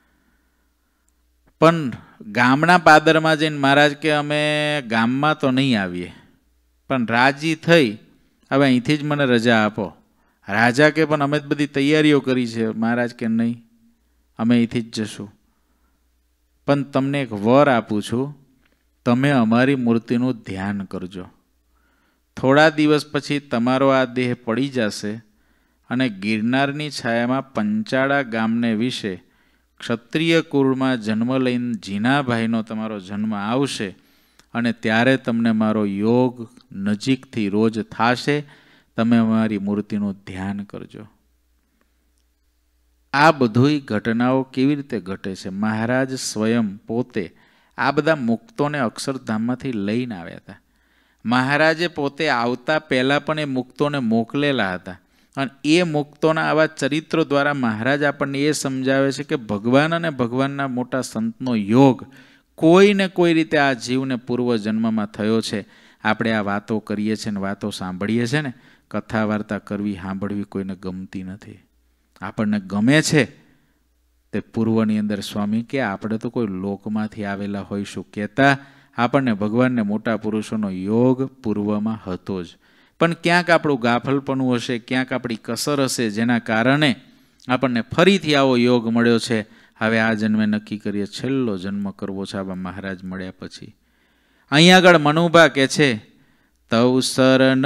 પણ ગામના પાદરમાં જઈને મહારાજ કે અમે ગામમાં તો નહીં આવીએ, પણ રાજી થઈ હવે અહીંથી જ મને રજા આપો. રાજા કે પણ અમે જ બધી તૈયારીઓ કરી છે. મહારાજ કે નહીં, અમે અહીંથી જ જશું, પણ તમને એક વર આપું છું, તમે અમારી મૂર્તિનું ધ્યાન કરજો. થોડા દિવસ પછી તમારો આ દેહ પડી જશે અને ગિરનારની છાયામાં પંચાળા ગામને વિશે ક્ષત્રિય કુળમાં જન્મ લઈને જીનાભાઈનો તમારો જન્મ આવશે અને ત્યારે તમને મારો યોગ નજીકથી રોજ થશે. તમે અમારી મૂર્તિનું ધ્યાન કરજો. આ બધી ઘટનાઓ કેવી રીતે ઘટે છે? મહારાજ સ્વયં પોતે આ બધા મુક્તોને અક્ષરધામમાંથી લઈને આવ્યા હતા. મહારાજે પોતે આવતા પહેલાં પણ એ મુક્તોને મોકલેલા હતા. અને એ મુક્તોના આવા ચરિત્રો દ્વારા મહારાજ આપણને એ સમજાવે છે કે ભગવાન અને ભગવાનના મોટા સંતનો યોગ કોઈને કોઈ રીતે આ જીવને પૂર્વજન્મમાં થયો છે. આપણે આ વાતો કરીએ છીએ ને વાતો સાંભળીએ છીએ ને, કથા વાર્તા કરવી સાંભળવી કોઈને ગમતી નથી. આપણને ગમે છે તે પૂર્વની અંદર સ્વામી કે આપણે તો કોઈ લોકમાંથી આવેલા હોઈશું કહેતા આપણને ભગવાનને મોટા પુરુષોનો યોગ પૂર્વમાં હતો જ. પણ ક્યાંક આપણું ગાફલપણું હશે, ક્યાંક આપણી કસર હશે, જેના કારણે આપણને ફરીથી આવો યોગ મળ્યો છે. હવે આ જન્મે નક્કી કરીએ છેલ્લો જન્મ કરવો છે આવા મહારાજ મળ્યા પછી. અહીં આગળ મનુભા કે છે, તવ શરણ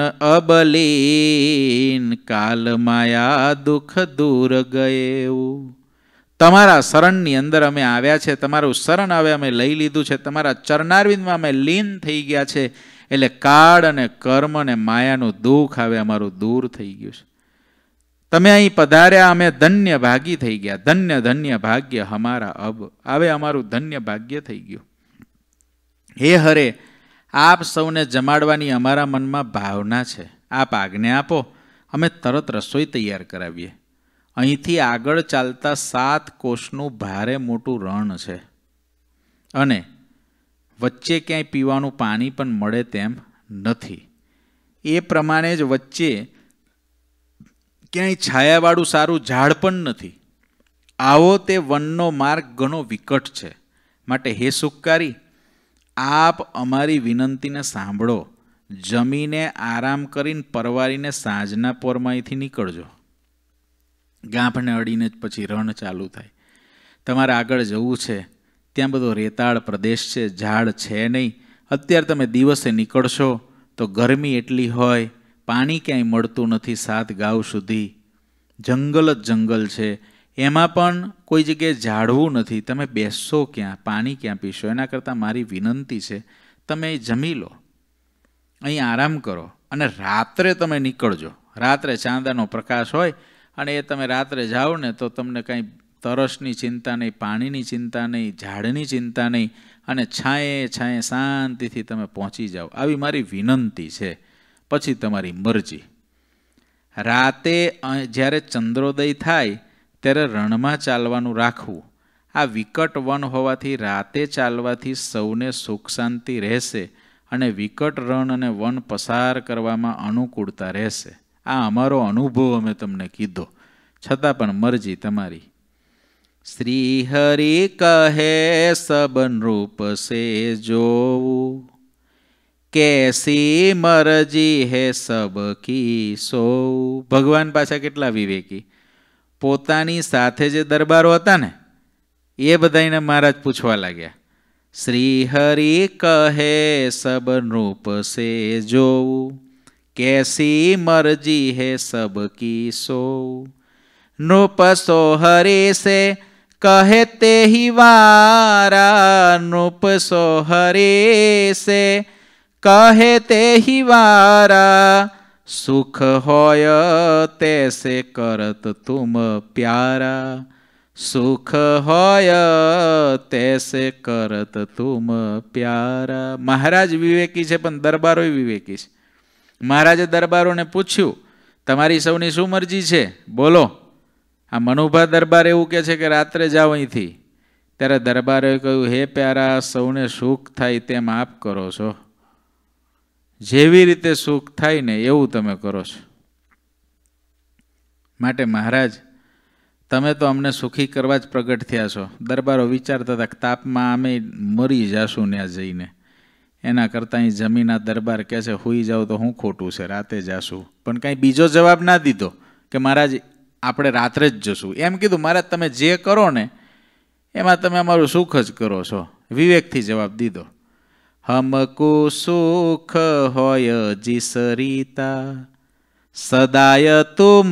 અબલીન કાલ માયા દુઃખ દૂર ગયેવું. તમારા શરણની અંદર અમે આવ્યા છે, તમારું શરણ હવે અમે લઈ લીધું છે, તમારા ચરણારવિંદમાં અમે લીન થઈ ગયા છે. એટલે કાળ અને કર્મ અને માયાનું દુઃખ હવે અમારું દૂર થઈ ગયું છે. તમે અહીં પધાર્યા, અમે ધન્ય ભાગી થઈ ગયા. ધન્ય ધન્ય ભાગ્ય હમારા અબ. હવે અમારું ધન્ય ભાગ્ય થઈ ગયું. હે હરે, આપ સૌને જમાડવાની અમારા મનમાં ભાવના છે. આપ આજ્ઞા આપો, અમે તરત રસોઈ તૈયાર કરાવીએ. અહીંથી આગળ ચાલતા 7 કોષનું ભારે મોટું રણ છે અને વચ્ચે ક્યાંય પીવાનું પાણી પણ મળે તેમ નથી. એ પ્રમાણે જ વચ્ચે ક્યાંય છાયાવાળું સારું ઝાડ પણ નથી. આવો તે વનનો માર્ગ ઘણો વિકટ છે. માટે હે સુખકારી, આપ અમારી વિનંતીને સાંભળો. જમીને આરામ કરીને પરવારીને સાંજના પોરમાં અહીંથી નીકળજો. ગાંઠને અડીને જ પછી રણ ચાલુ થાય. તમારે આગળ જવું છે, ત્યાં બધો રેતાળ પ્રદેશ છે, ઝાડ છે નહીં. અત્યારે તમે દિવસે નીકળશો તો ગરમી એટલી હોય, પાણી ક્યાંય મળતું નથી. 7 ગાંવ સુધી જંગલ જ જંગલ છે. એમાં પણ કોઈ જગ્યાએ ઝાડવું નથી. તમે બેસશો ક્યાં, પાણી ક્યાં પીશો? એના કરતાં મારી વિનંતી છે, તમે જમી લો, અહીં આરામ કરો અને રાત્રે તમે નીકળજો. રાત્રે ચાંદાનો પ્રકાશ હોય અને એ તમે રાત્રે જાઓ ને તો તમને કાંઈ તરસની ચિંતા નહીં, પાણીની ચિંતા નહીં, ઝાડની ચિંતા નહીં અને છાંયે છાંયે શાંતિથી તમે પહોંચી જાઓ. આવી મારી વિનંતી છે. પછી તમારી મરજી. રાતે જ્યારે ચંદ્રોદય થાય ત્યારે રણમાં ચાલવાનું રાખવું. આ વિકટ વન હોવાથી રાતે ચાલવાથી સૌને સુખ શાંતિ રહેશે અને વિકટ રણ અને વન પસાર કરવામાં અનુકૂળતા રહેશે. આ અમારો અનુભવ અમે તમને કીધો, છતાં પણ મરજી તમારી. શ્રી હરિ કહે સબન રૂપ સે જોવું, કેસી મરજી હે સબ કી સોઉ. ભગવાન પાછા કેટલા વિવેકી. પોતાની સાથે જે દરબારો હતા ને એ બધાને મહારાજ પૂછવા લાગ્યા, શ્રી હરિ કહે સબન રૂપ સે જોવું, कैसी मर्जी है सबकी सो. नृप सो हरे से કહે તે હિવારા નૃપ સો હરે સે, કહે તે હિવારા સુખ હોય તૈસે કરત તુમ પ્યારા, સુખ હોય તૈસે કરત તુમ પ્યારા. મહારાજ વિવેકી છે પણ દરબારો વિવેકી છે. મહારાજે દરબારોને પૂછ્યું તમારી સૌની શું મરજી છે બોલો. આ મનુભા દરબાર એવું કહે છે કે રાત્રે જાઓ અહીંથી. ત્યારે દરબારે કહ્યું હે પ્યારા સૌને સુખ થાય તેમ આપ કરો છો, જેવી રીતે સુખ થાય ને એવું તમે કરો છો. માટે મહારાજ તમે તો અમને સુખી કરવા જ પ્રગટ થયા છો. દરબારો વિચારતા હતા કે તાપમાં અમે મરી જાશું ત્યાં જઈને, એના કરતાં અહીં જમીના દરબાર કહે છે હુઈ જાવ તો શું ખોટું છે, રાતે જાશું. પણ કાંઈ બીજો જવાબ ના દીધો કે મહારાજ આપણે રાત્રે જ જશું. એમ કીધું મહારાજ તમે જે કરો ને એમાં તમે અમારું સુખ જ કરો છો. વિવેકથી જવાબ દીધો. હમકો સુખ હોય જીસરીતા, સદાય તુમ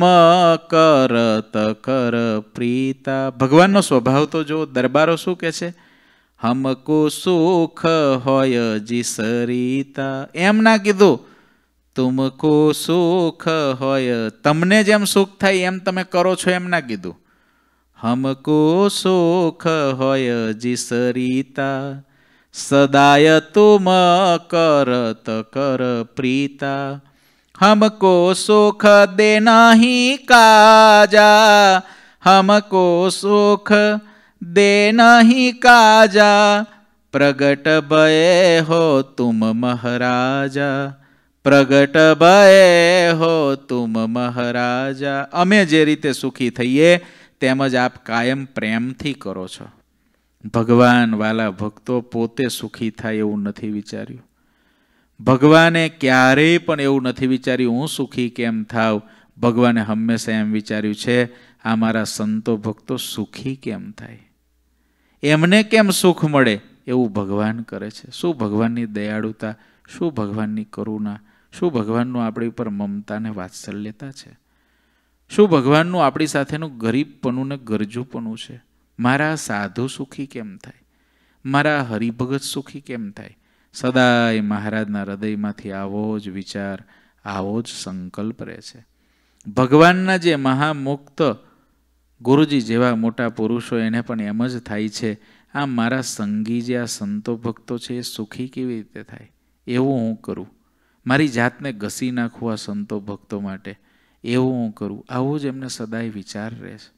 કરત કર પ્રીતા. ભગવાનનો સ્વભાવ તો જો. દરબારો શું કહે છે હમકો સુખ હોય જીસરીતા. એમ ના કીધું તુમકો સુખ હોય, તમને જેમ સુખ થાય એમ તમે કરો છો એમ ના કીધું. હમકો સુખ હોય જીસરીતા, સદાય તુમ કરત કર પ્રીતા. हमको सुख दे नहीं काजा, हमको सुख दे नहीं काजा, प्रगट भय हो तुम महाराजा, प्रगट भय हो तुम महाराजा. અમે જે રીતે સુખી થઈએ તેમજ આપ કાયમ પ્રેમથી કરો છો. ભગવાન વાલા ભક્તો પોતે સુખી થાય એવું નથી વિચાર્યું. ભગવાને ક્યારેય પણ એવું નથી વિચાર્યું હું સુખી કેમ થાવ. ભગવાને હંમેશા એમ વિચાર્યું છે આ મારા સંતો ભક્તો સુખી કેમ થાય, એમને કેમ સુખ મળે એવું ભગવાન કરે છે. શું ભગવાનની દયાળુતા, શું ભગવાનની કરુણા, શું ભગવાનનું આપણી ઉપર મમતા ને વાત્સલ્યતા છે, શું ભગવાનનું આપણી સાથેનું ગરીબપણું ને ગરજુપણું છે. મારા સાધુ સુખી કેમ થાય, મારા હરિભગત સુખી કેમ થાય. સદાય મહારાજના હૃદયમાંથી આવો જ વિચાર, આવો જ સંકલ્પ રહે છે. ભગવાનના જે મહામુક્ત ગુરુજી જેવા મોટા પુરુષો એને પણ એમ જ થાય છે આમ મારા સંગી જે આ સંતો ભક્તો છે એ સુખી કેવી રીતે થાય એવું હું કરું. મારી જાતને ઘસી નાખું આ સંતો ભક્તો માટે એવું હું કરું. આવું જ એમને સદાય વિચાર રહે છે.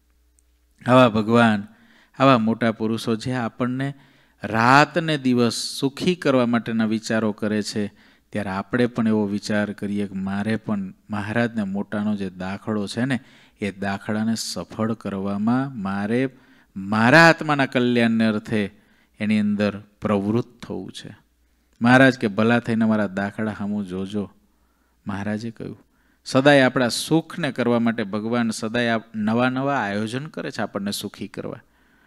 આવા ભગવાન, આવા મોટા પુરુષો જે આપણને રાત ને દિવસ સુખી કરવા માટેના વિચારો કરે છે, ત્યારે આપણે પણ એવો વિચાર કરીએ કે મારે પણ મહારાજને મોટાનો જે દાખલો છે ને એ દાખલાને સફળ કરવામાં મારે મારા આત્માના કલ્યાણને અર્થે એની અંદર પ્રવૃત્ત થવું છે. મહારાજ કે ભલા થઈને મારા દાખલા સામું જોજો. મહારાજે કહ્યું સદાય આપણા સુખને કરવા માટે ભગવાન સદાય નવા નવા આયોજન કરે છે આપણને સુખી કરવા.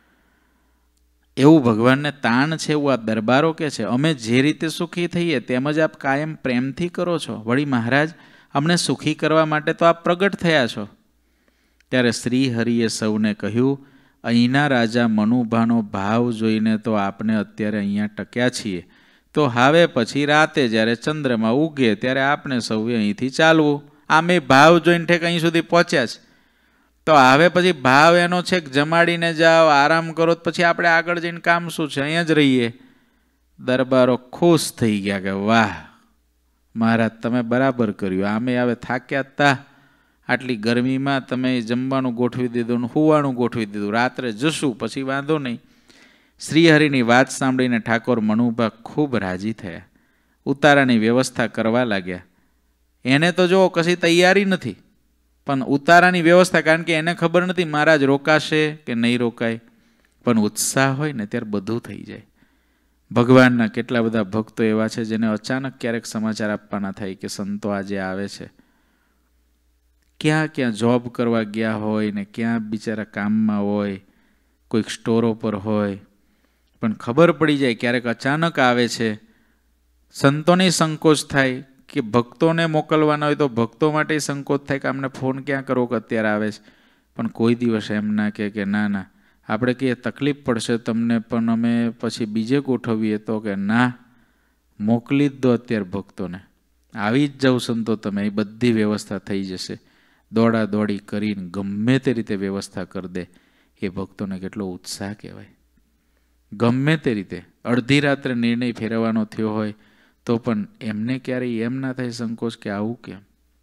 એવું ભગવાનને તાણ છે એવું આ દરબારો કે છે અમે જે રીતે સુખી થઈએ તેમજ આપ કાયમ પ્રેમથી કરો છો. વળી મહારાજ અમને સુખી કરવા માટે તો આપ પ્રગટ થયા છો. ત્યારે શ્રી હરિએ સૌને કહ્યું અહીંના રાજા મનુભાનો ભાવ જોઈને તો આપણે અત્યારે અહીંયા ટક્યા છીએ, તો હવે પછી રાતે જ્યારે ચંદ્રમાં ઉગે ત્યારે આપણે સૌએ અહીંથી ચાલવું. આમે ભાવ જોઈને ઠેક અહીં સુધી પહોંચ્યા છે, તો હવે પછી ભાવ એનો છે કે જમાડીને જાઓ આરામ કરો, પછી આપણે આગળ જઈને કામ શું છે, અહીંયા જ રહીએ. દરબારો ખુશ થઈ ગયા કે વાહ મહારાજ તમે બરાબર કર્યું. આમે હવે થાક્યા તા, આટલી ગરમીમાં તમે જમવાનું ગોઠવી દીધું, હુવાનું ગોઠવી દીધું, રાત્રે જશું પછી વાંધો નહીં. શ્રીહરિની વાત સાંભળીને ઠાકોર મનુભા ખૂબ રાજી થયા, ઉતારાની વ્યવસ્થા કરવા લાગ્યા. એને તો જો કશી તૈયારી નથી, પણ ઉતારાની વ્યવસ્થા, કારણ કે એને ખબર નથી મહારાજ રોકાશે કે નહીં રોકાય, પણ ઉત્સાહ હોય ને ત્યારે બધું થઈ જાય. ભગવાનના કેટલા બધા ભક્તો એવા છે જેને અચાનક ક્યારેક સમાચાર આપવાના થાય કે સંતો આજે આવે છે. ક્યાં ક્યાં જોબ કરવા ગયા હોય ને ક્યાં બિચારા કામમાં હોય, કોઈક સ્ટોરો પર હોય, પણ ખબર પડી જાય ક્યારેક અચાનક આવે છે. સંતોને સંકોચ થાય કે ભક્તોને મોકલવાના હોય તો ભક્તો માટે સંકોચ થાય કે અમને ફોન ક્યાં કરવો કે અત્યારે આવે છે. પણ કોઈ દિવસ એમ ના કે ના ના આપણે કહીએ તકલીફ પડશે તમને, પણ અમે પછી બીજે ગોઠવીએ તો કે ના, મોકલી જ દો અત્યારે ભક્તોને, આવી જ જાવ સંતો તમે, એ બધી વ્યવસ્થા થઈ જશે. દોડા દોડી કરીને ગમે તે રીતે વ્યવસ્થા કરી દે. એ ભક્તોને કેટલો ઉત્સાહ કહેવાય. ગમે તે રીતે અડધી રાત્રે નિર્ણય ફેરવવાનો થયો હોય તો પણ એમને ક્યારેય એમ ના થાય સંકોચ કે આવું કેમ.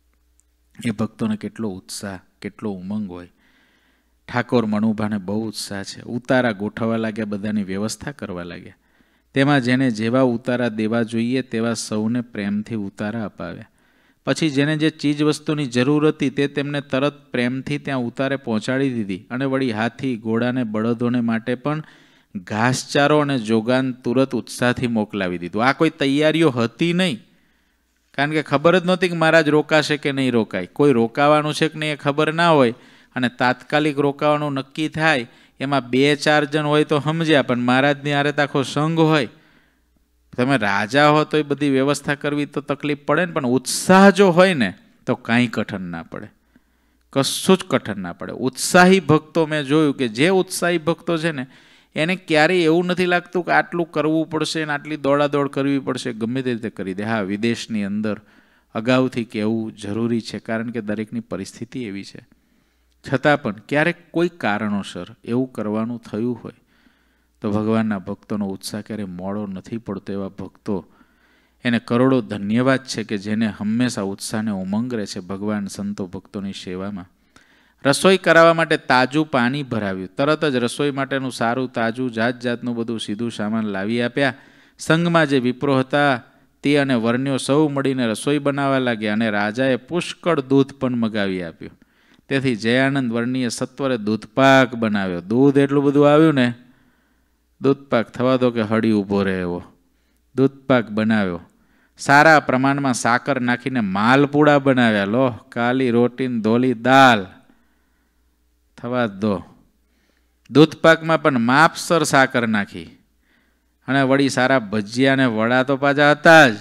એ ભક્તોને કેટલો ઉત્સાહ, કેટલો ઉમંગ હોય. ઠાકોર મનુભાને બહુ ઉત્સાહ છે. ઉતારા ગોઠવવા લાગ્યા, બધાની વ્યવસ્થા કરવા લાગ્યા. તેમાં જેને જેવા ઉતારા દેવા જોઈએ તેવા સૌને પ્રેમથી ઉતારા અપાવ્યા. પછી જેને જે ચીજ વસ્તુની જરૂર હતી તે તેમને તરત પ્રેમથી ત્યાં ઉતારે પહોંચાડી દીધી. અને વળી હાથી, ઘોડાને, બળદોને માટે પણ ઘાસચારો અને જોગાન તુરત ઉત્સાહથી મોકલાવી દીધું. આ કોઈ તૈયારીઓ હતી નહીં, કારણ કે ખબર જ નહોતી કે મહારાજ રોકાશે કે નહીં રોકાય. કોઈ રોકાવાનું છે કે નહીં એ ખબર ના હોય, અને તાત્કાલિક રોકાવાનું નક્કી થાય એમાં 2-4 જણ હોય તો સમજ્યા, પણ મહારાજની હારે તો આખો સંઘ હોય. તમે રાજા હો તો એ બધી વ્યવસ્થા કરવી તો તકલીફ પડે ને, પણ ઉત્સાહ જો હોય ને તો કાંઈ કઠણ ના પડે, કશું જ કઠણ ના પડે. ઉત્સાહી ભક્તો મેં જોયું કે જે ઉત્સાહી ભક્તો છે ને એને ક્યારેય એવું નથી લાગતું કે આટલું કરવું પડશે ને આટલી દોડાદોડ કરવી પડશે. ગમે તે રીતે કરી દે. હા, વિદેશની અંદર અગાઉથી કહેવું જરૂરી છે, કારણ કે દરેકની પરિસ્થિતિ એવી છે. છતાં પણ ક્યારેક કોઈ કારણોસર એવું કરવાનું થયું હોય તો ભગવાનના ભક્તોનો ઉત્સાહ ક્યારેય મોડો નથી પડતો. એવા ભક્તો, એને કરોડો ધન્યવાદ છે કે જેને હંમેશા ઉત્સાહને ઉમંગ રહે છે ભગવાન સંતો ભક્તોની સેવામાં. રસોઈ કરાવવા માટે તાજું પાણી ભરાવ્યું. તરત જ રસોઈ માટેનું સારું તાજું જાત જાતનું બધું સીધું સામાન લાવી આપ્યા. સંઘમાં જે વિપ્રો હતા તે અને વર્ણ્યો સૌ મળીને રસોઈ બનાવવા લાગ્યા, અને રાજાએ પુષ્કળ દૂધ પણ મગાવી આપ્યું. તેથી જયાનંદ વર્ણીએ સત્વરે દૂધપાક બનાવ્યો. દૂધ એટલું બધું આવ્યું ને, દૂધપાક થવા દો કે હળી ઊભો રહે એવો દૂધપાક બનાવ્યો. સારા પ્રમાણમાં સાકર નાખીને માલપુડા બનાવ્યા. લો, કાલી રોટીન ધોલી દાલ થવા દો. દૂધપાકમાં પણ માપસર સાકર નાખી, અને વળી સારા ભજીયા ને વડા તો પાછા હતા જ.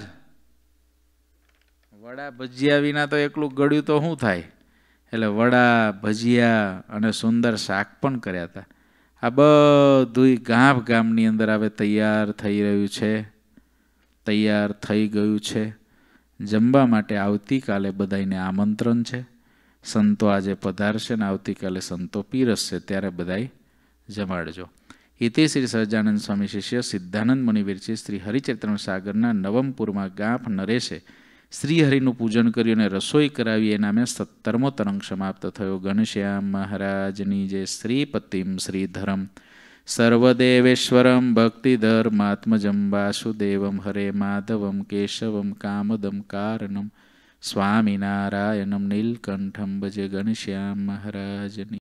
વડા ભજીયા વિના તો એકલું ગળ્યું તો શું થાય, એટલે વડા ભજીયા અને સુંદર શાક પણ કર્યા હતા. આ બધું ગામની અંદર હવે તૈયાર થઈ રહ્યું છે, તૈયાર થઈ ગયું છે. જમવા માટે આવતીકાલે બધાને આમંત્રણ છે. સંતો આજે પધારશે ને આવતીકાલે સંતો પીરસશે, ત્યારે બધાય જમાડજો. ઇતિ શ્રી સહજાનંદ સ્વામી શિષ્ય સિદ્ધાનંદ મુનિ વિરચિત શ્રી હરિચરિત્ર સાગરના નવમપુરમાં ગાંફ નરેશે શ્રીહરિનું પૂજન કર્યું અને રસોઈ કરાવી. એ નામે 17મો તરંગ સમાપ્ત થયો. ઘનશ્યામ મહારાજની જય. શ્રીપતિમ શ્રીધરમ સર્વદેવેશ્વરમ ભક્તિધર્માત્મજમ વાસુદેવમ હરે માધવમ કેશવમ કામદમ કારણમ સ્વામિનારાયણમ નીલકંઠમ ભજે. ઘનશ્યામ મહારાજની.